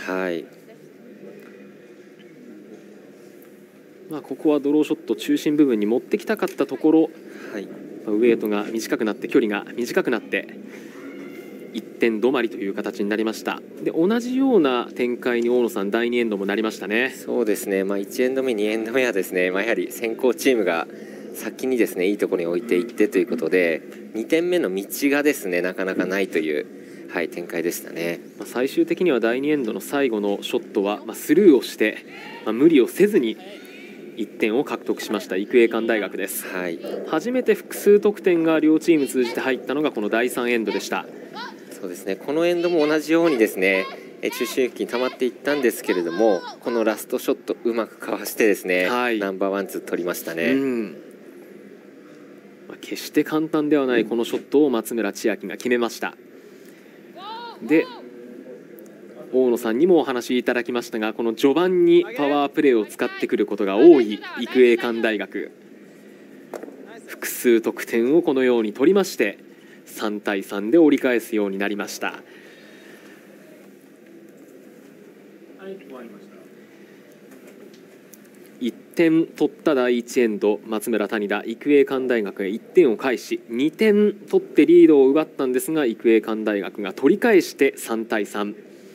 ここはドローショット中心部分に持ってきたかったところ、ウエイトが短くなって距離が短くなって1点止まりという形になりました。で同じような展開に大野さん第2エンドもなりましたね。 そうですね、1エンド目2エンド目はですね、やはり先行チームが先にですねいいところに置いていってということで、2点目の道がですねなかなかないという、展開でしたね。 最終的には第2エンドの最後のショットは、スルーをして、無理をせずに1点を獲得しました育英館大学です。初めて複数得点が両チーム通じて入ったのがこの第3エンドでした。 そうですね、このエンドも同じようにですね中心付近溜まっていったんですけれども、このラストショットうまくかわしてですね、ナンバーワンツー取りましたね。 決して簡単ではないこのショットを松村千秋が決めました。で大野さんにもお話しいただきましたが、この序盤にパワープレーを使ってくることが多い育英館大学、複数得点をこのように取りまして3対3で折り返すようになりました。1点取った第1エンド、松村谷田、育英館大学が1点を返し2点取ってリードを奪ったんですが、育英館大学が取り返して3対3、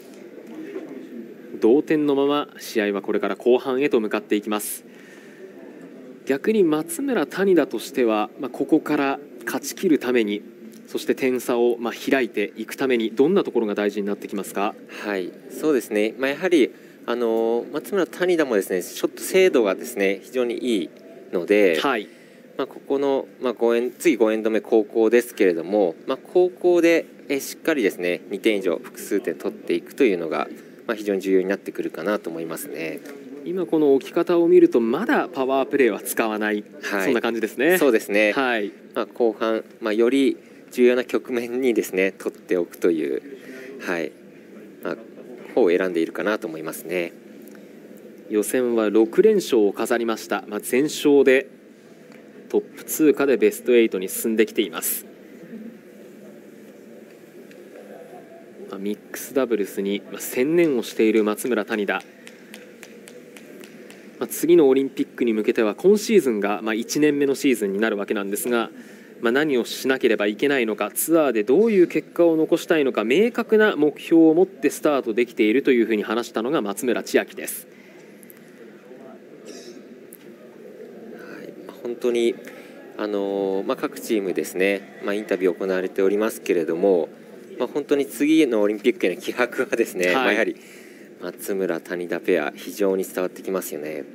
同点のまま試合はこれから後半へと向かっていきます。逆に松村谷田としては、ここから勝ち切るために、そして点差を開いていくためにどんなところが大事になってきますか？ はい、そうですね、やはり松村谷田もですね、ショット精度がですね非常にいいので、はい、ここの、次5エンド目後攻ですけれども、後攻でしっかりですね2点以上複数点取っていくというのが、非常に重要になってくるかなと思いますね。 今この置き方を見るとまだパワープレーは使わない、はい、そんな感じですね。 そうですね、はい、後半、より重要な局面にですね取っておくという、はい、方を選んでいるかなと思いますね。 予選は6連勝を飾りました。全勝でトップ通過でベスト8に進んできています。ミックスダブルスに専念をしている松村谷田、次のオリンピックに向けては今シーズンが1年目のシーズンになるわけなんですが、何をしなければいけないのか、ツアーでどういう結果を残したいのか、明確な目標を持ってスタートできているというふうに話したのが松村千秋です。 はい、本当に各チームですね、インタビュー行われておりますけれども、本当に次のオリンピックへの気迫はですね、やはり松村谷田ペア非常に伝わってきますよね。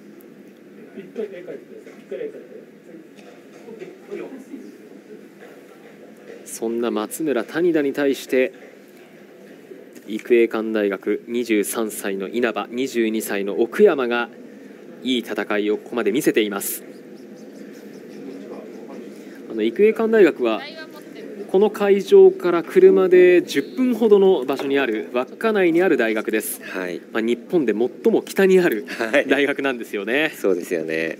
そんな松村谷田に対して育英館大学23歳の稲葉、22歳の奥山がいい戦いをここまで見せています。育英館大学はこの会場から車で10分ほどの場所にある稚内にある大学です。はい、日本で最も北にある大学なんですよね。はい、 そうですよね。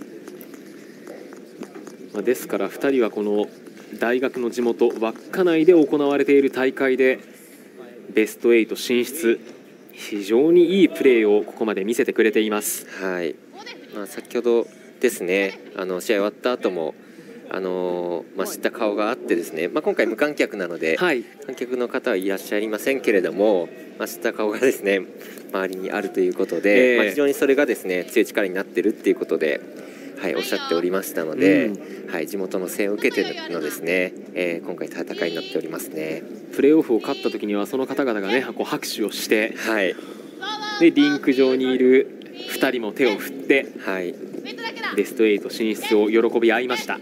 ですから2人はこの大学の地元稚内で行われている大会でベスト8進出、非常にいいプレーをここまで見せてくれています。 はい、先ほどですね、試合終わった後も知った顔があってですね、今回無観客なので、はい、観客の方はいらっしゃいませんけれども、知った顔がですね周りにあるということで、非常にそれがですね強い力になっているっていうことで、はい、おっしゃっておりましたので、はい、地元の声援を受けてのですね、今回戦いになっておりますね。 プレーオフを勝った時にはその方々がね拍手をして、はい、でリンク上にいる2人も手を振って、はい、ベスト8進出を喜び合いました。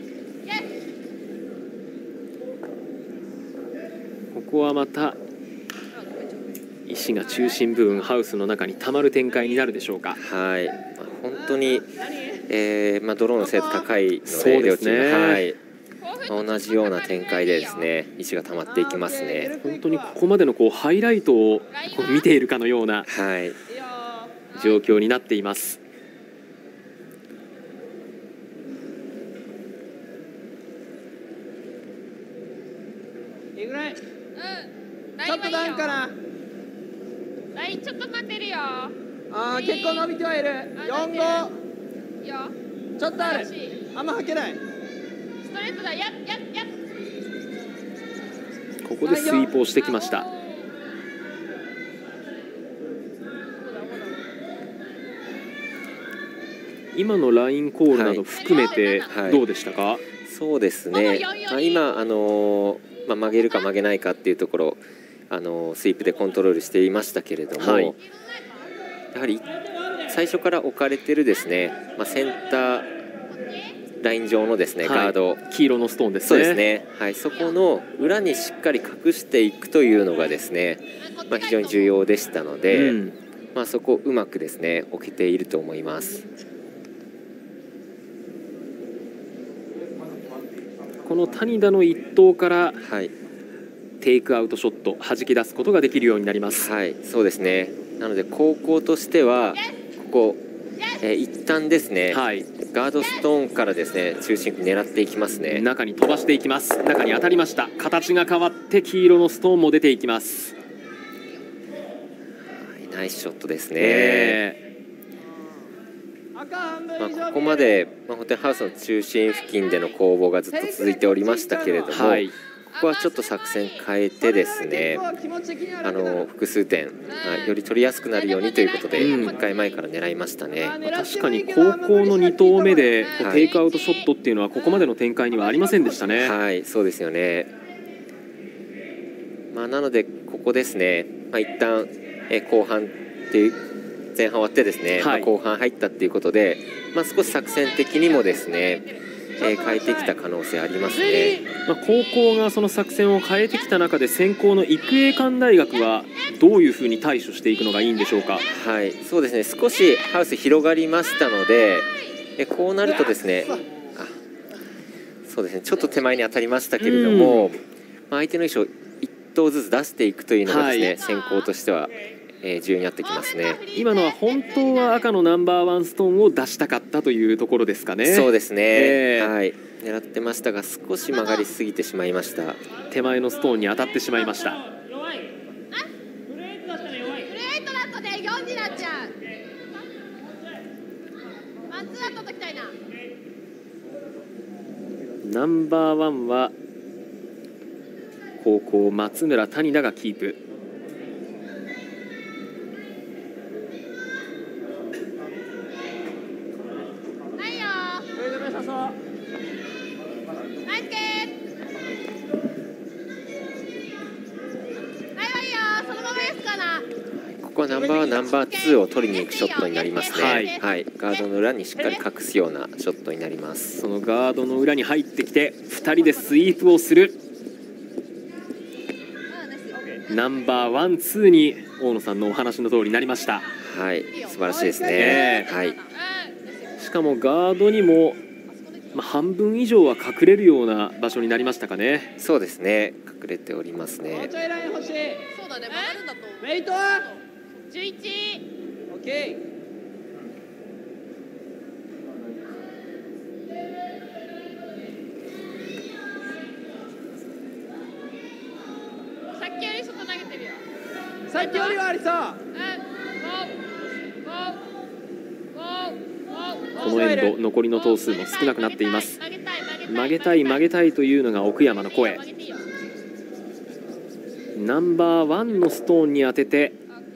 ここはまた石が中心部分ハウスの中にたまる展開になるでしょうか。 はい、本当に、ドローの精度高いので両チーム、はい、同じような展開でですね石がたまっていきますね。 本当にここまでのハイライトを見ているかのような状況になっています。 ちょっとダウンかな。 ラインちょっと待ってるよ。 結構伸びてはいる。4、5ちょっとある。あんま履けない。 ストレートだ。 ここでスイープをしてきました。今のラインコールなど含めてどうでしたか？はい、 そうですね、今曲げるか曲げないかっていうところスイープでコントロールしていましたけれども、はい、やはり最初から置かれてるですね、センターライン上のですね、ガード、 黄色のストーンですね。 そうですね、はい、そこの裏にしっかり隠していくというのがですね、非常に重要でしたので、そこをうまくですね置けていると思います。 この谷田の一投からはい、 テイクアウトショット弾き出すことができるようになります。 はい、そうですね。なので高校としてはここ、一旦ですね、 はい、 ガードストーンからですね中心狙っていきますね。 中に飛ばしていきます。中に当たりました。形が変わって黄色のストーンも出ていきます。 ナイスショットですね。ここまで、本当にハウスの中心付近での攻防がずっと続いておりましたけれども、はい、ここはちょっと作戦変えてですね、複数点、より取りやすくなるようにということで、1回前から狙いましたね。 確かに高校の2投目でテイクアウトショットっていうのはここまでの展開にはありませんでしたね。 はい、そうですよね。なのでここですね、一旦後半っていう前半終わってですね、はい、後半入ったっていうことで、少し作戦的にもですね、変えてきた可能性ありますね。 高校がその作戦を変えてきた中で先攻の育英館大学はどういうふうに対処していくのがいいんでしょうか。 はい、そうですね、少しハウス広がりましたので、こうなるとですね、そうですね、ちょっと手前に当たりましたけれども、相手の石を1投ずつ出していくというのがですね、先行としては重要になってきますね。 今のは本当は赤のナンバーワンストーンを出したかったというところですかね。 そうですね、はい、狙ってましたが少し曲がりすぎてしまいました。 手前のストーンに当たってしまいました。ナンバーワンは高校松村谷田がキープ。 ここはナンバーワン、ナンバーツーを取りに行くショットになりますね。はい、はい、ガードの裏にしっかり隠すようなショットになります。 そのガードの裏に入ってきて2人でスイープをする。ナンバーワン、ツーに大野さんのお話の通りになりました。 はい、素晴らしいですね。はい、 しかもガードにも半分以上は隠れるような場所になりましたかね。 そうですね、隠れておりますね。 そうだね、曲がるんだと。メイトは11。オッケー。さっきより外投げてるよ。さっきよりはありそう。 このエンド残りの投数も少なくなっています。曲げたい曲げたいというのが奥山の声。ナンバーワンのストーンに当てて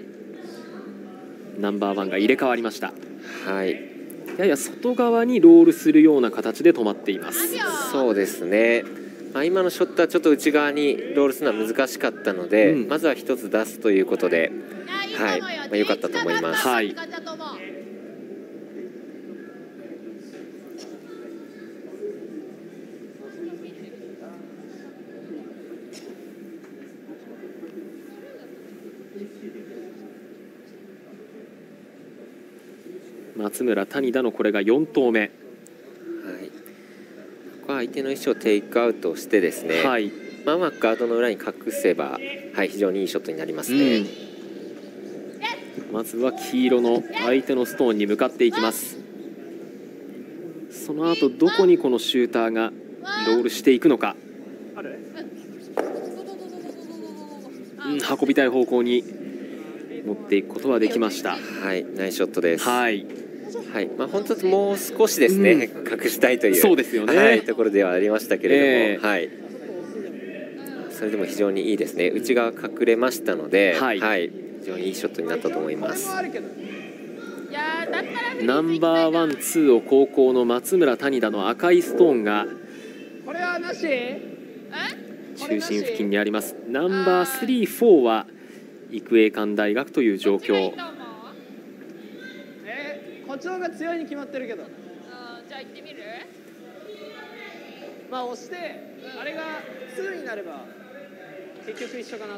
ナンバーワンが入れ替わりました。 はい、 やや外側にロールするような形で止まっています。 そうですね、今のショットはちょっと内側にロールするのは難しかったので、まずは1つ出すということで、はい、良かったと思います。はい、 松村谷田のこれが4投目。はい、ここは相手の石をテイクアウトしてですね、はい、うまくガードの裏に隠せば、はい、非常にいいショットになりますね。 まずは黄色の相手のストーンに向かっていきます。その後どこにこのシューターがロールしていくのか。運びたい方向に持っていくことはできました。 はい、ナイスショットです。 はい、 はい、本当にもう少しですね、隠したいという、 そうですよね、 はい、ところではありましたけれども、はい、それでも非常にいいですね。内側隠れましたので、はい、はい、非常にいいショットになったと思います。 ナンバーワン、ツーを高校の松村谷田の赤いストーンが中心付近にあります。ナンバースリー、フォーは育英館大学という状況。 こっちの方が強いに決まってるけど。 じゃあ行ってみる。 押してあれが2になれば結局一緒かな。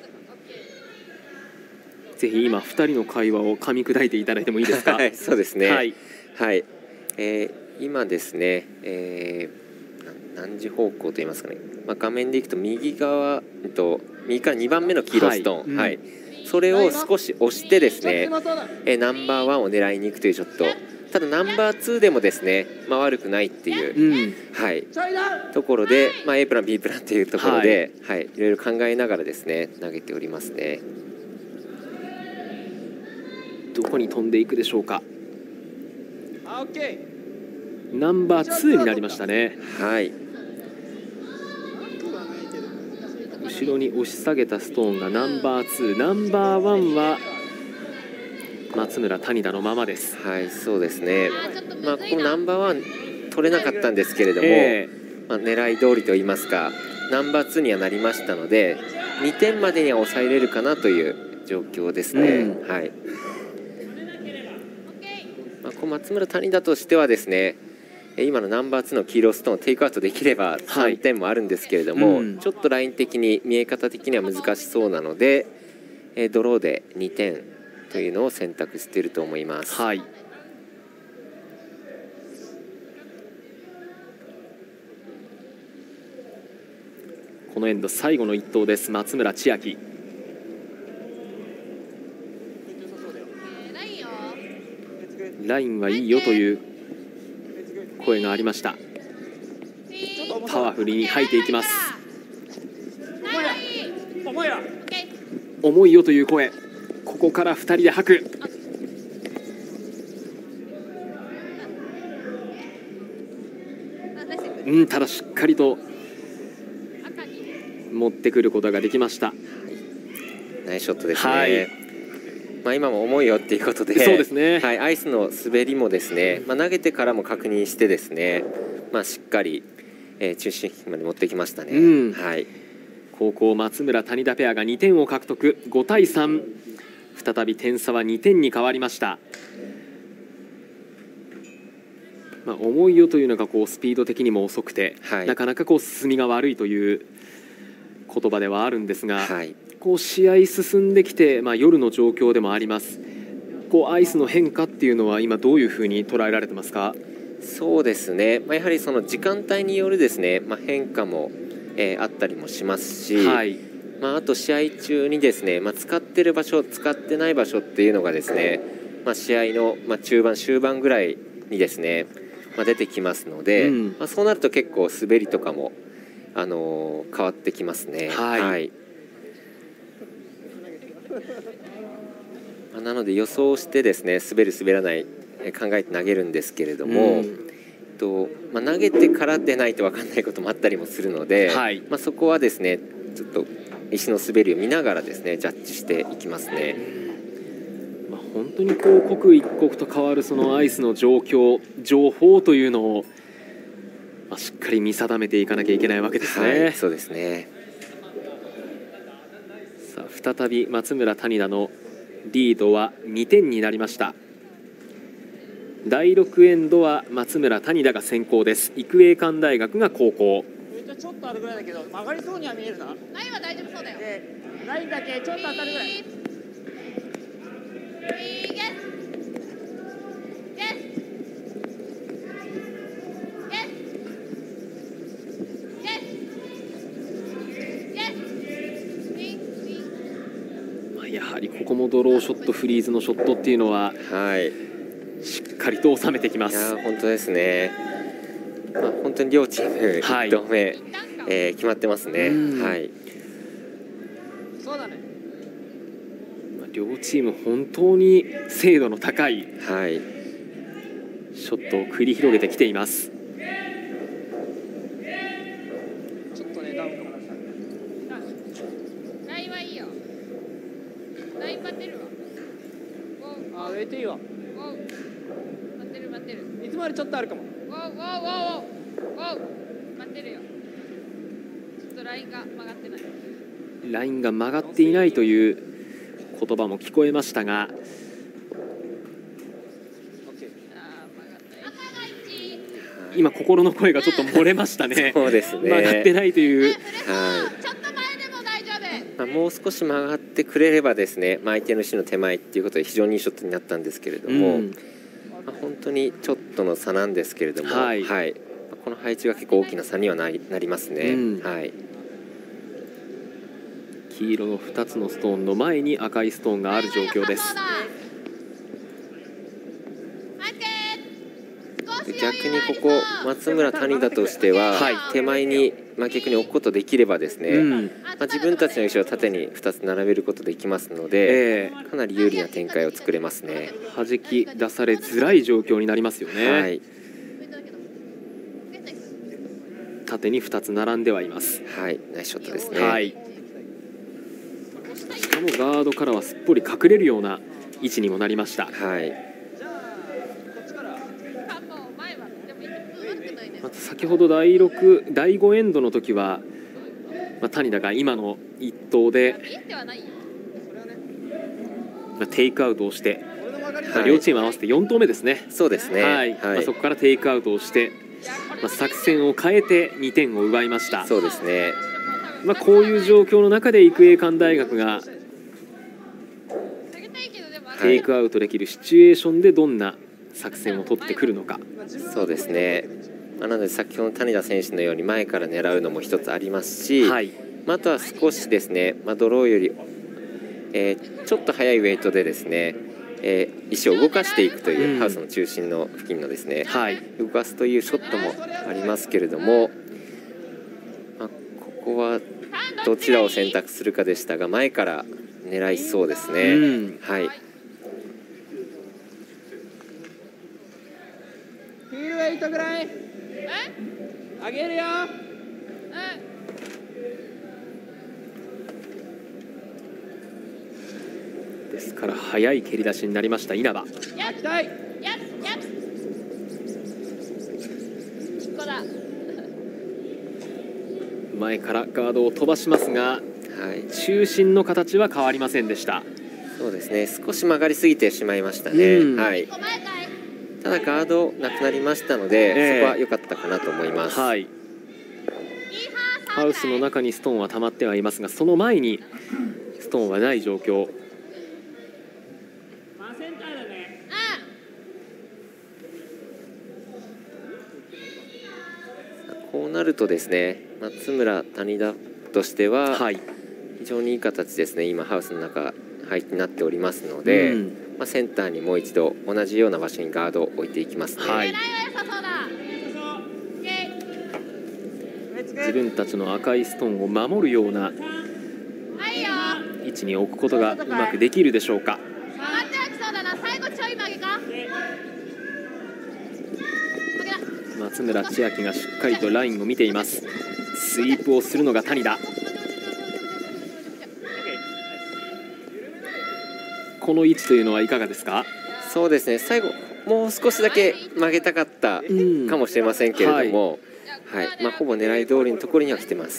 ぜひ今2人の会話を噛み砕いていただいてもいいですか。 はい、そうですね。はい、はい、今ですね、 何時方向といいますかね、画面でいくと右側、右から2番目の黄色ストーン、はい、それを少し押してですね、ナンバーワンを狙いに行くというショット。ただナンバー2でもですね、悪くないっていう、はい、ところで、A プラン B プランっていうところで、はい、いろいろ考えながらですね投げておりますね。 どこに飛んでいくでしょうか。ナンバー2になりましたね。 はい、 後ろに押し下げたストーンがナンバー2、ナンバーワンは松村谷田のままです。 はい、そうですね。このナンバーワン取れなかったんですけれども、狙い通りといいますか、ナンバー2にはなりましたので、2点までには抑えれるかなという状況ですね。はい。松村谷田としてはですね、今のナンバー2の黄色ストーンをテイクアウトできれば3点もあるんですけれども、ちょっとライン的に見え方的には難しそうなので、ドローで2点というのを選択していると思います。 はい、このエンド最後の1投です。松村千秋。ラインはいいよという声がありました。パワフルに吐いていきます。重いよという声、ここから2人で吐く。ただしっかりと持ってくることができました。 ナイスショットですね。今も重いよっていうことで、 そうですね。 はい、アイスの滑りもですね、投げてからも確認してですね、しっかり、中心まで持ってきましたね。はい。 後攻松村谷田ペアが2点を獲得、5対3、再び点差は2点に変わりました。重いよというのがスピード的にも遅くて、なかなか進みが悪いという言葉ではあるんですが、試合進んできて、夜の状況でもあります。アイスの変化っていうのは今どういうふうに捉えられてますか？ そうですね、やはりその時間帯によるですね、変化も、あったりもしますし、あと試合中にですね、使ってる場所使ってない場所っていうのがですね、試合の、中盤終盤ぐらいにですね、出てきますので、そうなると結構滑りとかも、変わってきますね。はい、なので予想してですね、滑る滑らない考えて投げるんですけれども、投げてからでないと分かんないこともあったりもするので、そこはですねちょっと石の滑りを見ながらですねジャッジしていきますね。 本当に刻一刻と変わるそのアイスの状況、情報というのを、しっかり見定めていかなきゃいけないわけですね。 そうですね。 さあ再び松村谷田のリードは2点になりました。第6エンドは松村谷田が先行です。育英館大学が後攻。 ちょっとあるぐらいだけど曲がりそうには見えるな。 ラインは大丈夫そうだよ。 ラインだけちょっと当たるぐらい。 やはりここもドローショット、フリーズのショットっていうのは、しっかりと収めてきます。 いや本当ですね。本当に両チーム1投目、決まってますね。はい。 そうだね。 両チーム本当に精度の高い、ショットを繰り広げてきています。 ちょっとねダウンかも。 ラインはいいよ。ライン待ってるわ。 植えていいわ。 待ってる待ってる。 いつもよりちょっとあるかも。 待ってるよ。ちょっとラインが曲がってない。 ラインが曲がっていないという言葉も聞こえましたが、今心の声がちょっと漏れましたね。 そうですね。 曲がってないという。 ちょっと前でも大丈夫。 もう少し曲がってくれればですね、相手の石の手前っていうことで非常にいいショットになったんですけれども、本当にちょっとの差なんですけれども、 この配置が結構大きな差にはなりますね。はい、 黄色の2つのストーンの前に赤いストーンがある状況です。 逆にここ松村、谷田としては、手前に逆に置くことできればですね、自分たちの石を縦に2つ並べることできますので、かなり有利な展開を作れますね。 弾き出されづらい状況になりますよね。はい、縦に2つ並んではいます。 はい、ナイスショットですね。 はい、しかもガードからはすっぽり隠れるような位置にもなりました。はい、先ほど第5エンドの時は、谷田が今の一投でテイクアウトをして、両チーム合わせて4投目ですね。 そうですね。 はい、そこからテイクアウトをして、作戦を変えて2点を奪いました。 そうですね。 こういう状況の中で育英館大学がテイクアウトできるシチュエーションでどんな作戦を取ってくるのか。 そうですね。なので先ほどの谷田選手のように前から狙うのも一つありますし、あとは少しですね、ドローより、ちょっと速いウェイトでですね、石を動かしていくという、ハウスの中心の付近のですね、動かすというショットもありますけれども、ここはどちらを選択するかでしたが、前から狙いそうですね。はい。 ヒールウェイトぐらい上げるよ。 ですから速い蹴り出しになりました稲葉。前からガードを飛ばしますが、中心の形は変わりませんでした。 そうですね、少し曲がりすぎてしまいましたね。はい、ただガードなくなりましたので、そこは良かったかなと思います。 はい、ハウスの中にストーンは溜まってはいますが、その前にストーンはない状況。 こうなるとですね、松村、谷田としては非常にいい形ですね。今ハウスの中配置になっておりますので、センターにもう一度同じような場所にガードを置いていきますね。 自分たちの赤いストーンを守るような位置に置くことがうまくできるでしょうか。松村千秋がしっかりとラインを見ています。スイープをするのが谷田。この位置というのはいかがですか？ そうですね、最後もう少しだけ曲げたかったかもしれませんけれども、ほぼ狙い通りのところには来てます。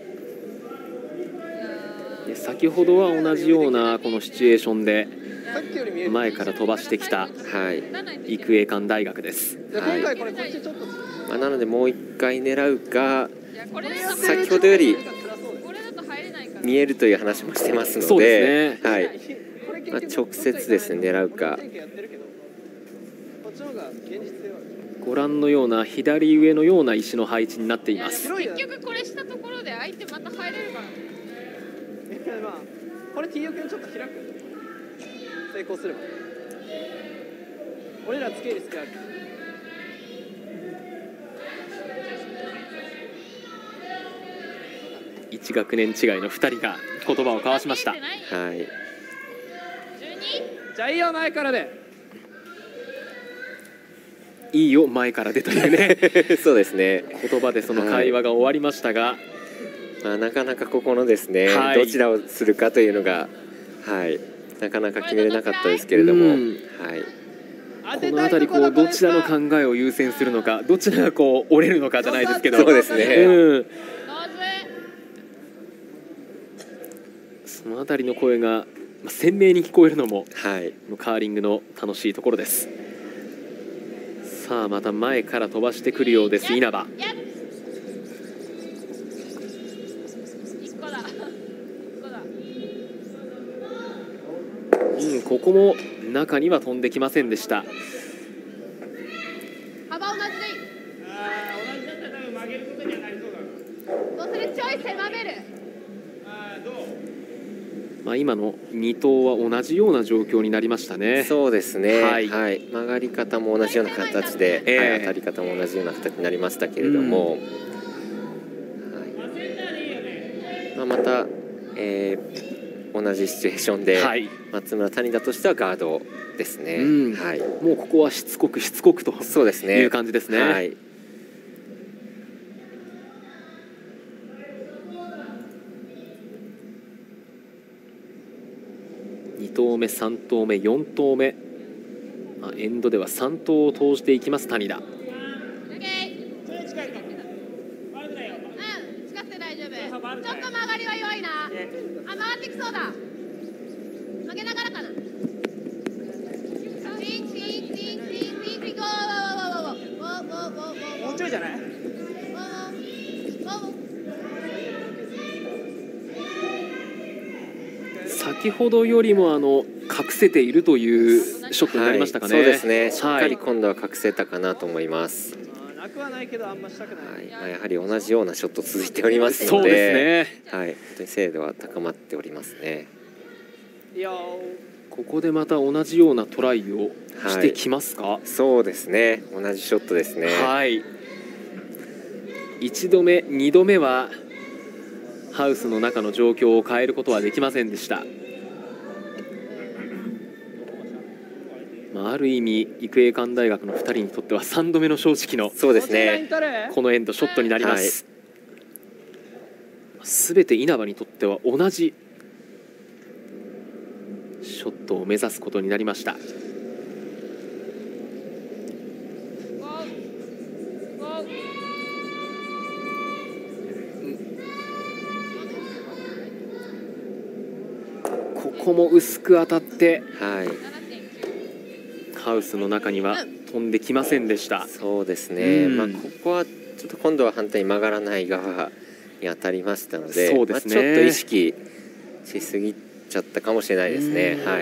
で先ほどは同じようなこのシチュエーションで前から飛ばしてきた育英館大学です。 なのでもう一回狙うか、先ほどより見えるという話もしてますので、直接ですね狙うか。 ご覧のような左上のような石の配置になっています。 結局これしたところで相手また入れるから。 これ T オ君ちょっと開く。成功すれば。俺らつけるスキャン。 1学年違いの2人が言葉を交わしました。 じゃあいいよ前からで。 いいよ前からでというねそうですね、 言葉でその会話が終わりましたが、 なかなかここのですね、どちらをするかというのが、なかなか決めれなかったですけれども、 この辺りどちらの考えを優先するのか、どちらが折れるのかじゃないですけど、 そうですね、 その辺りの声が鮮明に聞こえるのも、カーリングの楽しいところです。さあまた前から飛ばしてくるようです稲葉。ここも中には飛んできませんでした。 幅同じでいい。 同じだったら多分曲げることにはなりそうだな。 どうする？ちょい狭める。 どう？ まあ今の2頭は同じような状況になりましたね。 そうですね、 ははいい曲がり方も同じような形で、はい、当たり方も同じような形になりましたけれども、はいまあ、また、同じシチュエーションで、 はい、 松村谷田としてはガードですね、はい、 もうここはしつこくしつこくとそうですねいう感じですね。 はい、 2投目、3投目、4投目、エンドでは3投を投じていきます谷田。 オッケー。 ちょい近いか。悪くないよ。 うん、近くて大丈夫。ちょっと悪くない曲がりは弱いな。あ、曲がってきそうだ。曲げながらかな。チンチンチンチンチンチンゴー。 もうちょいじゃない？ 先ほどよりも隠せているというショットになりましたかね。 はい、そうですね、しっかりはい、 今度は隠せたかなと思います。 なくはないけどあんましたくない。 はいまあ、やはり同じようなショット続いておりますので、 そうですね。 はい、本当に精度は高まっておりますね。 いやここでまた同じようなトライをしてきますか。 そうですね、同じショットですね。 はい。1度目、2度目はハウスの中の状況を変えることはできませんでした。ある意味育英館大学の2人にとっては3度目の正直のそうですね、 このエンドショットになります。すべて稲葉にとっては同じショットを目指すことになりました。ここも薄く当たってはい、 ハウスの中には飛んできませんでした。 そうですね、 うんまあ、ここはちょっと今度は反対に曲がらない側に当たりましたので、 そうですね、 まあ、ちょっと意識しすぎちゃったかもしれないですね。はい、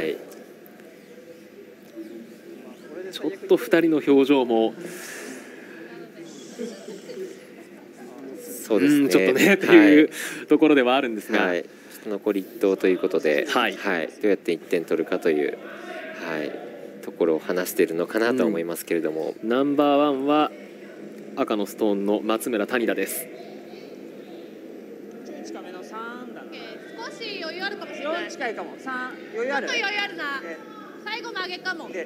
ちょっと2人の表情もそうですね、 ちょっとねというところではあるんですが、 はい、ちょっと残り1投ということで、 はいどうやって1点取るかという、ところを話しているのかなと思いますけれども、 ナンバーワンは赤のストーンの松村谷田です。 ちょい近めの3だな。 少し余裕あるかもしれない。 4近いかも。3余裕ある。 ちょっと余裕あるな。最後曲げかも。3だ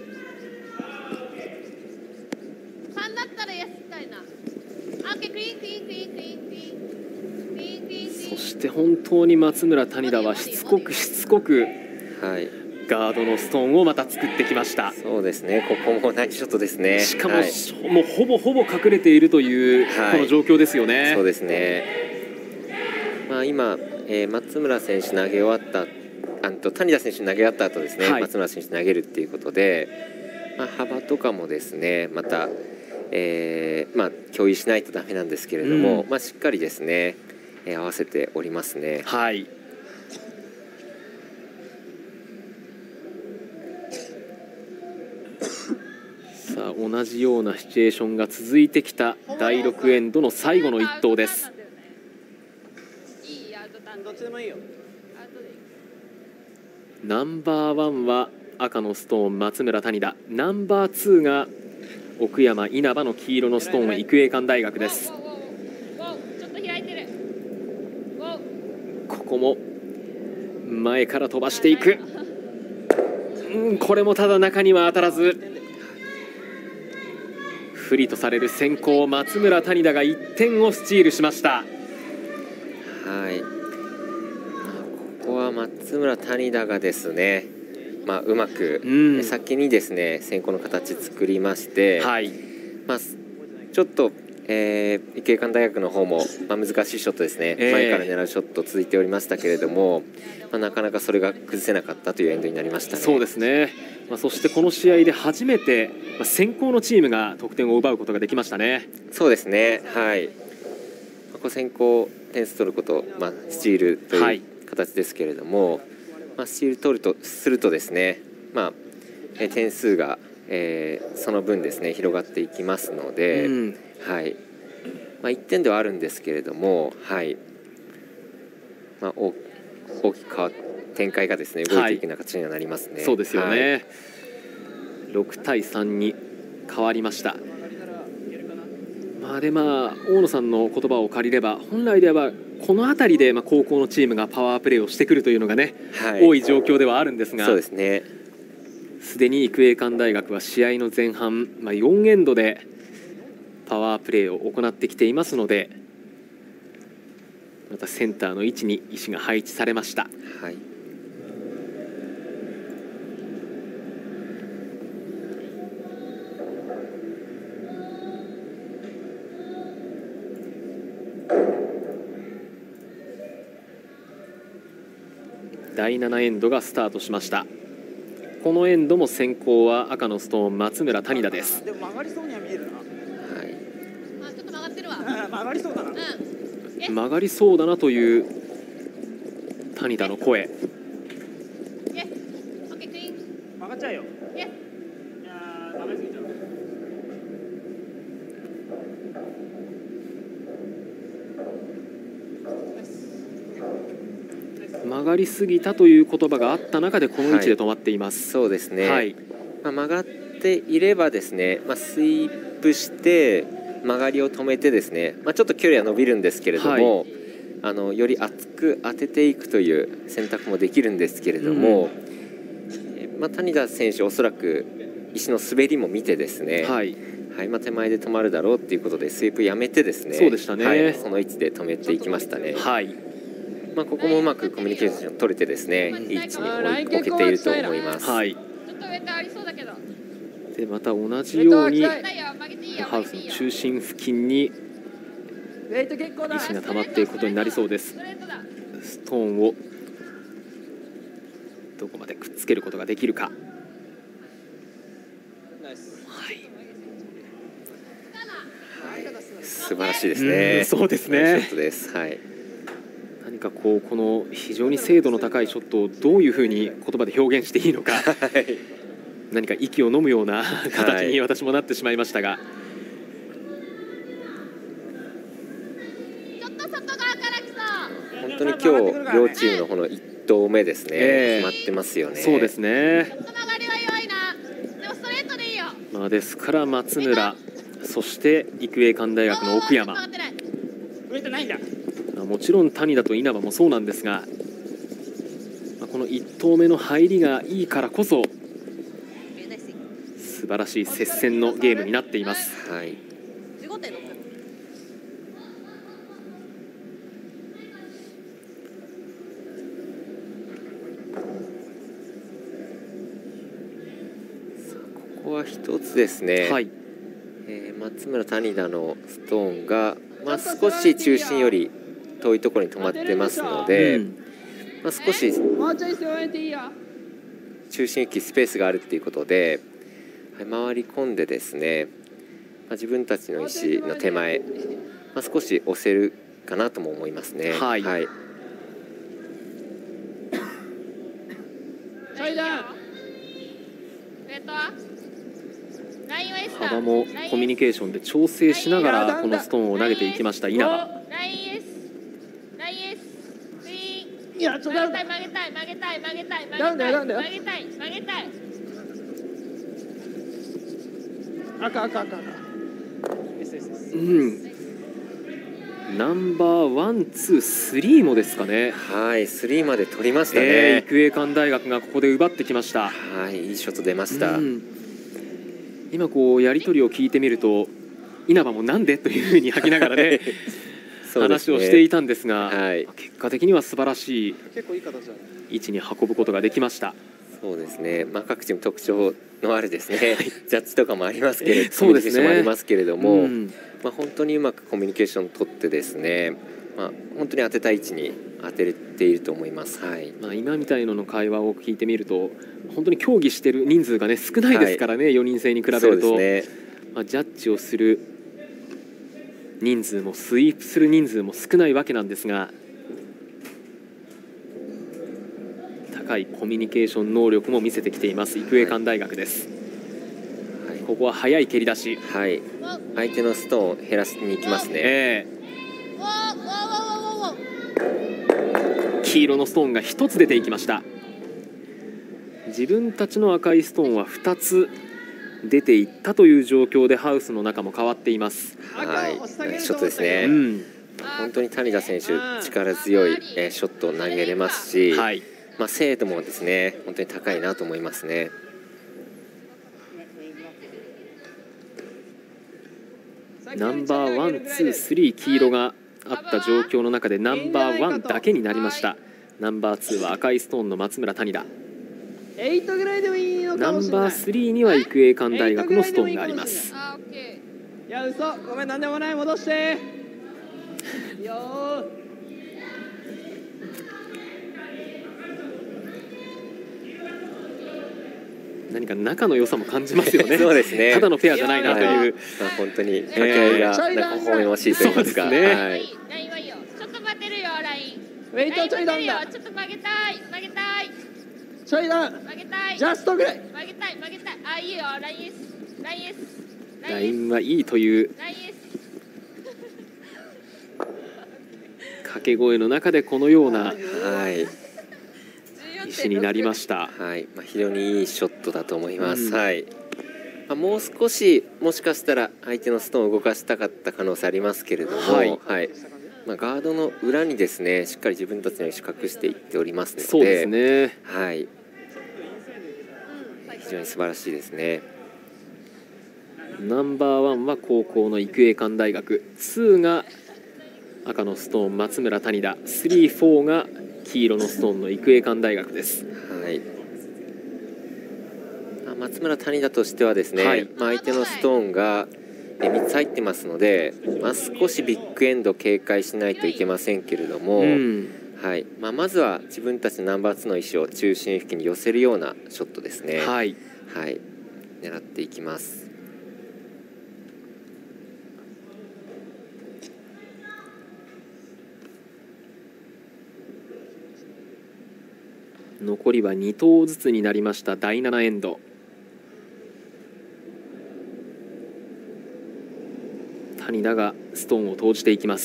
ったらやりたいな。オッケー、クリーンクリーンクリーンクリーンクリーンクリーンクリーン。 そして本当に松村谷田はしつこくしつこくガードのストーンをまた作ってきました。 そうですね、ここもナイスショットですね。 しかも、もうほぼほぼ隠れているというこの状況ですよね。 そうですね、まあ、今、松村選手投げ終わった谷田選手投げ終わった後ですね、松村選手投げるっていうことで、まあ、幅とかもですねまた、まあ、共有しないとダメなんですけれども、まあ、しっかりですね、合わせておりますね。 はい。さあ同じようなシチュエーションが続いてきた第6エンドの最後の1投です。 どっちでもいいよ。 ナンバーワンは赤のストーン松村谷田、ナンバーツーが奥山稲葉の黄色のストーン育英館大学です。ここも前から飛ばしていく、これもただ中には当たらず、不利とされる先攻松村谷田が1点をスチールしました。 はい、ここは松村谷田がですね、まあ、うまく、先にですね先行の形作りまして、まあ、ちょっと、育英館大学の方も、まあ、難しいショットですね、前から狙うショット続いておりましたけれども、まあ、なかなかそれが崩せなかったというエンドになりましたね。 そうですね、まあ、そしてこの試合で初めて、まあ、先攻のチームが得点を奪うことができましたね。 そうですね、はい、ここ先行点数取ること、まあ、スチールという形ですけれども、まあ、スチール取るとするとですね、まあ、点数がその分ですね広がっていきますので、はい、1点ではあるんですけれども、はい、大きく展開がですね動いていくような形にはなりますね。 そうですよね。6対3に変わりました。大野さんの言葉を借りれば、本来ではこの辺りで高校のチームがパワープレーをしてくるというのがね、多い状況ではあるんですが、 そうですね。 すでに育英館大学は試合の前半、4エンドでパワープレーを行ってきていますので、またセンターの位置に石が配置されました。 はい、 第7エンドがスタートしました。このエンドも先行は赤のストーン松村谷田です。 でも曲がりそうには見えるな。 はい。 ちょっと曲がってるわ。 曲がりそうだな。 曲がりそうだなという谷田の声。 曲がっちゃうよ。いや曲がりすぎちゃう。 曲がりすぎたという言葉があった中でこの位置で止まっています。 そうですね。 はい、 曲がっていればですね、スイープして曲がりを止めてですね、ちょっと距離は伸びるんですけれども、より厚く当てていくという選択もできるんですけれども、谷田選手おそらく石の滑りも見てですね、手前で止まるだろうっていうことでスイープやめてですね、 そうでしたね、 その位置で止めていきましたね。 はい、 ここもうまくコミュニケーション取れてですね、いい位置に置けていると思います。はい、でまた同じようにハウスの中心付近に石が溜まっていくことになりそうです。ストーンをどこまでくっつけることができるか。 素晴らしいですね。 そうですね。 ショットです。はい。 何かこの非常に精度の高いショットをどういうふうに言葉で表現していいのか、何か息を飲むような形に私もなってしまいましたが、 本当に今日両チームのこの1投目ですね、決まってますよね。 そうですね。ですから松村、そして育英館大学の奥山、もちろん谷田と稲葉もそうなんですが、この1投目の入りがいいからこそ素晴らしい接戦のゲームになっています。 はい、ここは一つですね、はい、松村谷田のストーンが、少し中心より遠いところに止まってますので、少し中心域スペースがあるっていうことで、回り込んでですね、自分たちの石の手前、少し押せるかなとも思いますね。はい、はい、 幅もコミュニケーションで調整しながらこのストーンを投げていきました稲葉。 いや、ちょっと曲げたいダウンだよダウンだよ。赤ナンバーワン、ツー、スリーもですかね。 はい、スリーまで取りましたね。 育英館大学がここで奪ってきました。 はい、いいショット出ました。 今やり取りを聞いてみると稲葉もなんでというふうに吐きながらね話をしていたんですが、結果的には素晴らしい位置に運ぶことができました。 そうですね、各チーム特徴のあるですね、ジャッジとかもありますけれども、 そうですね、 コミュニケーションもありますけれども、本当にうまくコミュニケーションを取ってですね、本当に当てた位置に当てていると思います。はい、 今みたいの会話を聞いてみると本当に競技している人数がね少ないですからね、4人制に比べると、ジャッジをする人数もスイープする人数も少ないわけなんですが、高いコミュニケーション能力も見せてきています育英館大学です。 ここは速い蹴り出し。 はい、相手のストーンを減らしに行きますね。 黄色のストーンが1つ出ていきました。自分たちの赤いストーンは2つ出ていったという状況でハウスの中も変わっています。 はい、ナイスショットですね。本当に谷田選手、力強いショットを投げれますし、はい、精度もですね、本当に高いなと思いますね。 ナンバーワン、ツー、スリー黄色があった状況の中でナンバーワンだけになりました。ナンバーツーは赤いストーンの松村谷田。 8ぐらいでもいいのかもしれない。 ナンバースリーには育英館大学のストーンがあります。 いや、嘘、ごめん、なんでもない、戻して。いいよ。 何か仲の良さも感じますよね。 そうですね。 ただのペアじゃないなという。 本当に掛け合いがなんか微笑ましいと言いますか。 そうですね。はい。 ちょっと待ってるよ、ライン。 ウェイトちょいダウンだ。 ちょっと曲げたい、曲げたい。 ちょいダウン。 曲げたい。 ジャストぐらい。 曲げたい、曲げたい。あ、いいよ、ライン S。ライン S。 ラインはいいという掛け声の中でこのような石になりました。 はい、非常にいいショットだと思います。はい。もう少しもしかしたら相手のストーンを動かしたかった可能性ありますけれども、はい。ガードの裏にですね、しっかり自分たちの石隠していっておりますので、 そうですね。 はい。非常に素晴らしいですね。 ナンバーワンは高校の育英館大学、ツーが赤のストーン松村谷田、スリー、フォーが黄色のストーンの育英館大学です。 はい。松村谷田としてはですね、はい、相手のストーンが3つ入ってますので、少しビッグエンド警戒しないといけませんけれども、はい、まずは自分たちのナンバー2の石を中心付近に寄せるようなショットですね。はい、はい、狙っていきます。 残りは2投ずつになりました第7エンド。谷田がストーンを投じていきます。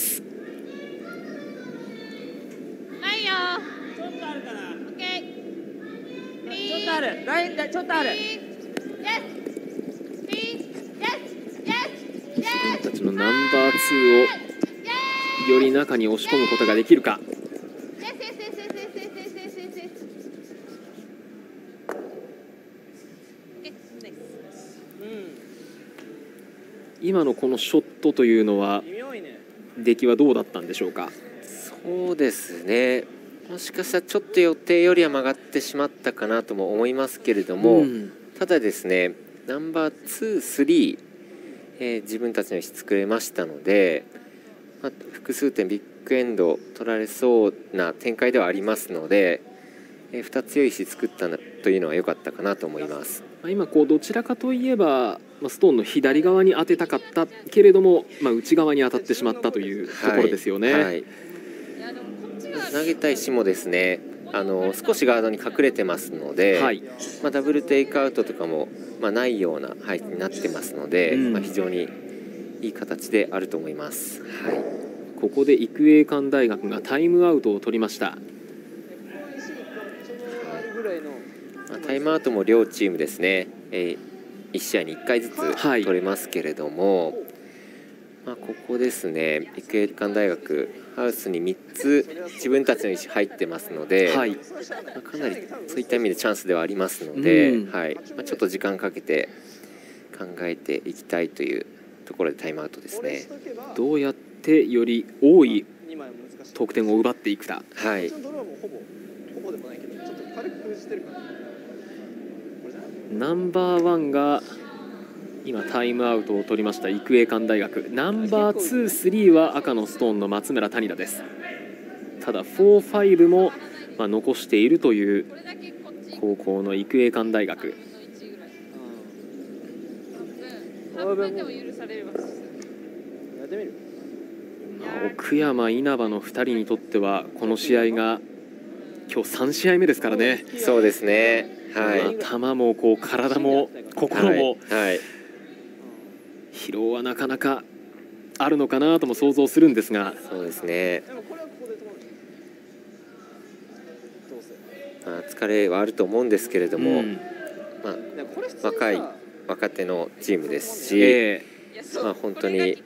ないよ。 ちょっとあるかな。 オッケー。 ちょっとある。ラインだ、ちょっとある。 自分たちのナンバー2をより中に押し込むことができるか。今のこのショットというのは出来はどうだったんでしょうか。 そうですね、もしかしたらちょっと予定よりは曲がってしまったかなとも思いますけれども、ただですね、ナンバー2、3、自分たちの石作れましたので、複数点ビッグエンド取られそうな展開ではありますので、2つ良い石作ったというのは良かったかなと思います。 今どちらかといえばストーンの左側に当てたかったけれども、内側に当たってしまったというところですよね。はい、 投げた石もですね、少しガードに隠れてますので、はい、ダブルテイクアウトとかも、ないような配置になってますので、非常にいい形であると思います。はい、 ここで育英館大学がタイムアウトを取りました。 タイムアウトも両チームですね、1試合に1回ずつ取れますけれども、ここですね、育英館大学ハウスに3つ自分たちの石入ってますので、かなりそういった意味でチャンスではありますので、ちょっと時間かけて考えていきたいというところでタイムアウトですね。 どうやってより多い得点を奪っていくか。はい、ナンバーワンが今タイムアウトを取りました育英館大学、ナンバー2、3は赤のストーンの松村谷田です。ただ4、5も残しているという高校の育英館大学。奥山、稲葉の2人にとってはこの試合が今日3試合目ですからね。 そうですね、はい、 頭も体も心も、 疲労はなかなかあるのかなとも想像するんですが。 そうですね。疲れはあると思うんですけれども、若手のチームですし、本当に、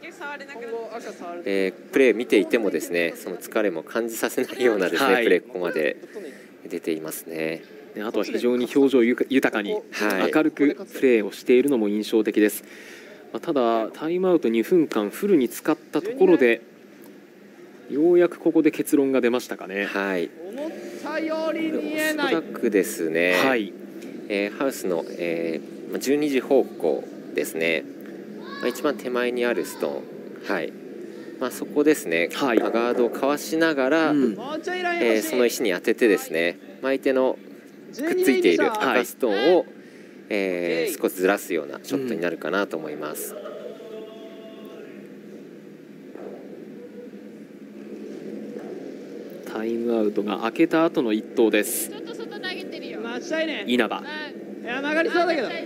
プレー見ていてもですね、その疲れも感じさせないようなですね、プレーここまで出ていますね。 あとは非常に表情豊かに明るくプレーをしているのも印象的です。ただタイムアウト2分間フルに使ったところでようやくここで結論が出ましたかね。 はい。 思ったより見えない。 おそらくですね。はい。ハウスの、12時方向ですね。一番手前にあるストーン。はい。そこですね。はい、ガードをかわしながら、その石に当ててですね。相手のくっついている赤ストーンを、少しずらすようなショットになるかなと思います。 タイムアウトが明けた後の一投です。 ちょっと外投げてるよ。 稲葉。 いや曲がりそうだけど。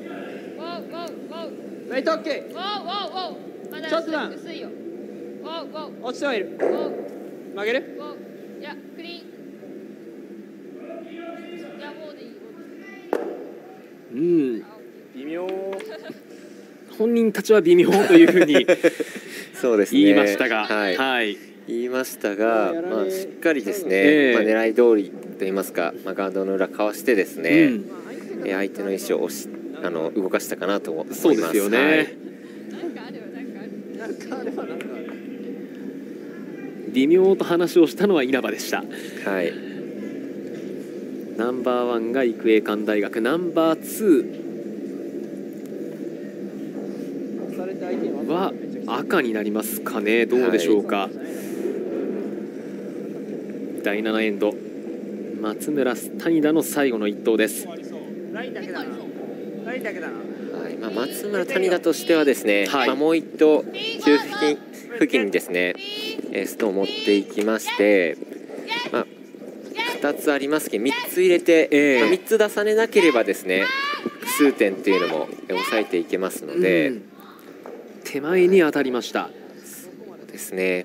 ライトオッケー。ちょっとだ。落ちてはいる。曲げる？ いやクリーン。いやもうでいい。 微妙。 本人たちは微妙というふうにそうですね。 言いましたが、 はい。言いましたが、しっかりですね、狙い通りと言いますか、ガードの裏かわしてですね、相手の石を動かしたかなと思います。 そうですよね。微妙と話をしたのは稲葉でした。 はい。 ナンバーワンが育英館大学、ナンバーツーは赤になりますかね。どうでしょうか。第7エンド、松村谷田の最後の一投です。 松村谷田としてはですね、もう一投中付近にですねストーンを持っていきまして、2つありますけど3つ入れて、3つ出されなければですね複数点っていうのも抑えていけますので、 手前に当たりました。 そうですね。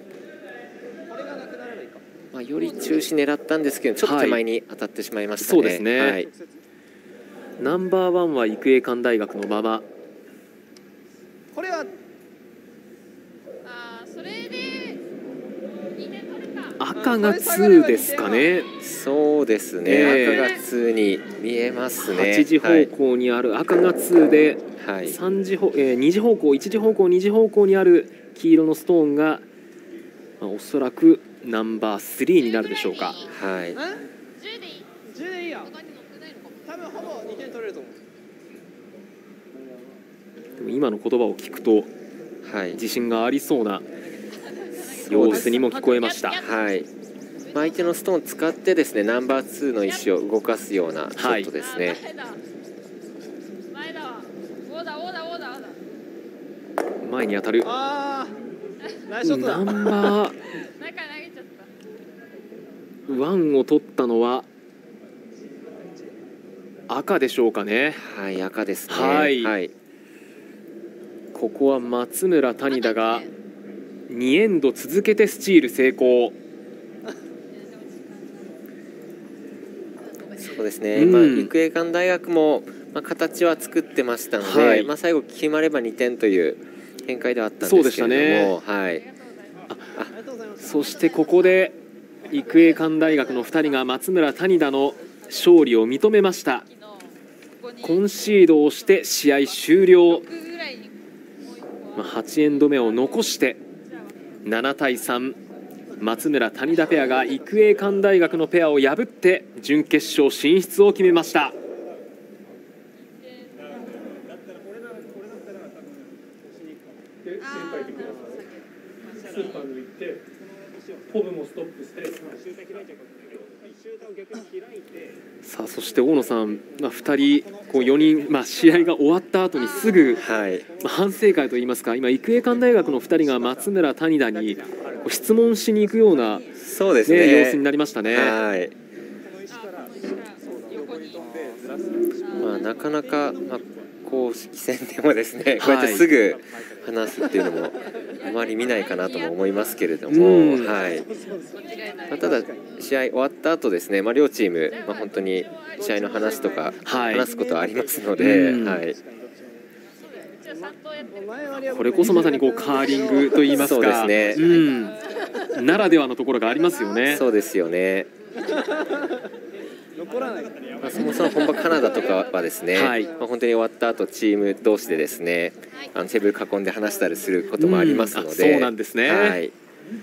より中止狙ったんですけど、ちょっと手前に当たってしまいましたね。 そうですね。はい、ナンバーワンは育英館大学のまま。 これはそれで赤が2ですかね。 そうですね。赤が2に見えますね。 8時方向にある赤が2で、2時方向、1時方向、2時方向にある黄色のストーンが、おそらくナンバー3になるでしょうか。 はい。 10でいいよ。多分ほぼ2点取れると思う。 でも今の言葉を聞くと、自信がありそうな様子にも聞こえました。 はい。相手のストーンを使ってですね、ナンバー2の石を動かすようなショットですね。 前に当たる。ナンバー1を取ったのは赤でしょうかね。 はい、赤ですね。 はい。ここは松村谷田が2エンド続けてスチール成功。 そうですね。育英館大学も形は作ってましたので、最後決まれば2点という展開ではあったんですけれども、はい。 そしてここで育英館大学の2人が松村谷田の勝利を認めました。コンシードをして試合終了。8エンド目を残して7対3、松村谷田ペアが育英館大学のペアを破って準決勝進出を決めました。さあそして大野さん、2人4人、試合が終わった後にすぐ、反省会といいますか、今育英館大学の2人が松村谷田に質問しに行くような、 そうですね、 様子になりましたね。 なかなか、こ公式戦でもですね、こうやってすぐ話すっていうのもあまり見ないかなとも思いますけれども、はい。ただ試合終わった後ですね、両チーム、本当に試合の話とか話すことはありますので、はい。 これこそまさにこうカーリングといいますか、 そうですね、 ならではのところがありますよね。 そうですよね。そもそも本場カナダとかはですね、本当に終わった後チーム同士でですね、テーブル囲んで話したりすることもありますので、 そうなんですね。はい、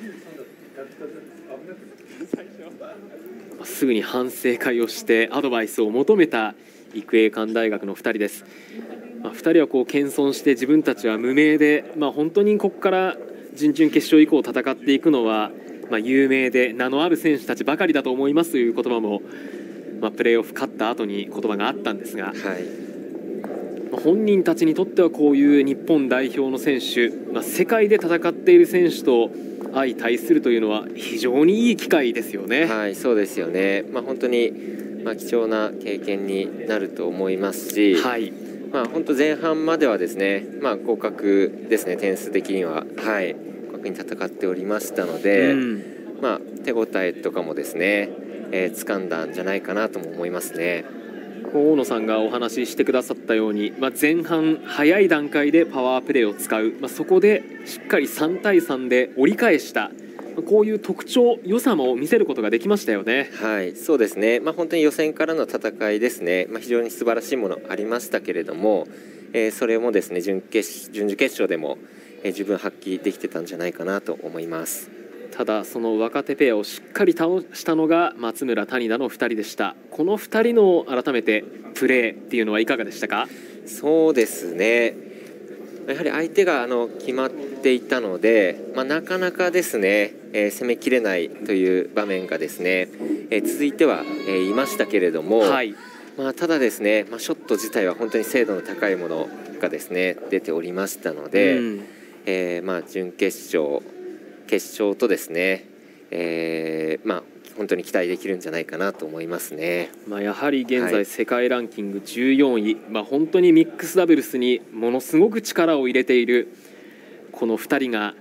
すぐに反省会をしてアドバイスを求めた育英館大学の2人です。2人はこう謙遜して自分たちは無名で、本当にここから準々決勝以降戦っていくのは、有名で名のある選手たちばかりだと思いますという言葉も、プレーオフ勝った後に言葉があったんですが、本人たちにとってはこういう日本代表の選手、世界で戦っている選手と相対するというのは非常にいい機会ですよね。 はい、そうですよね。本当に貴重な経験になると思いますし、本当前半まではですね、互角ですね、点数的には、互角に戦っておりましたので、手応えとかもですね、掴んだんじゃないかなとも思いますね。 大野さんがお話ししてくださったように、前半早い段階でパワープレーを使う、そこでしっかり3対3で折り返した、こういう特徴、良さも見せることができましたよね。 はい、そうですね。本当に予選からの戦いですね。非常に素晴らしいものありましたけれども、それもですね、準々決勝でも、十分発揮できてたんじゃないかなと思います。 ただその若手ペアをしっかり倒したのが松村、谷田の2人でした。この2人の改めてプレーっていうのはいかがでしたか？ そうですね、やはり相手が決まっていたので、なかなかですね、攻めきれないという場面がですね、続いてはいましたけれども、ただですね、ショット自体は本当に精度の高いものがですね出ておりましたので、準決勝決勝とですね、本当に期待できるんじゃないかなと思いますね。 やはり現在世界ランキング14位、本当にミックスダブルスにものすごく力を入れているこの2人が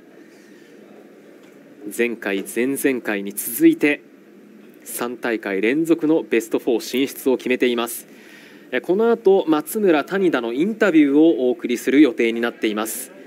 前回前々回に続いて3大会連続のベスト4進出を決めています。この後松村、谷田のインタビューをお送りする予定になっています。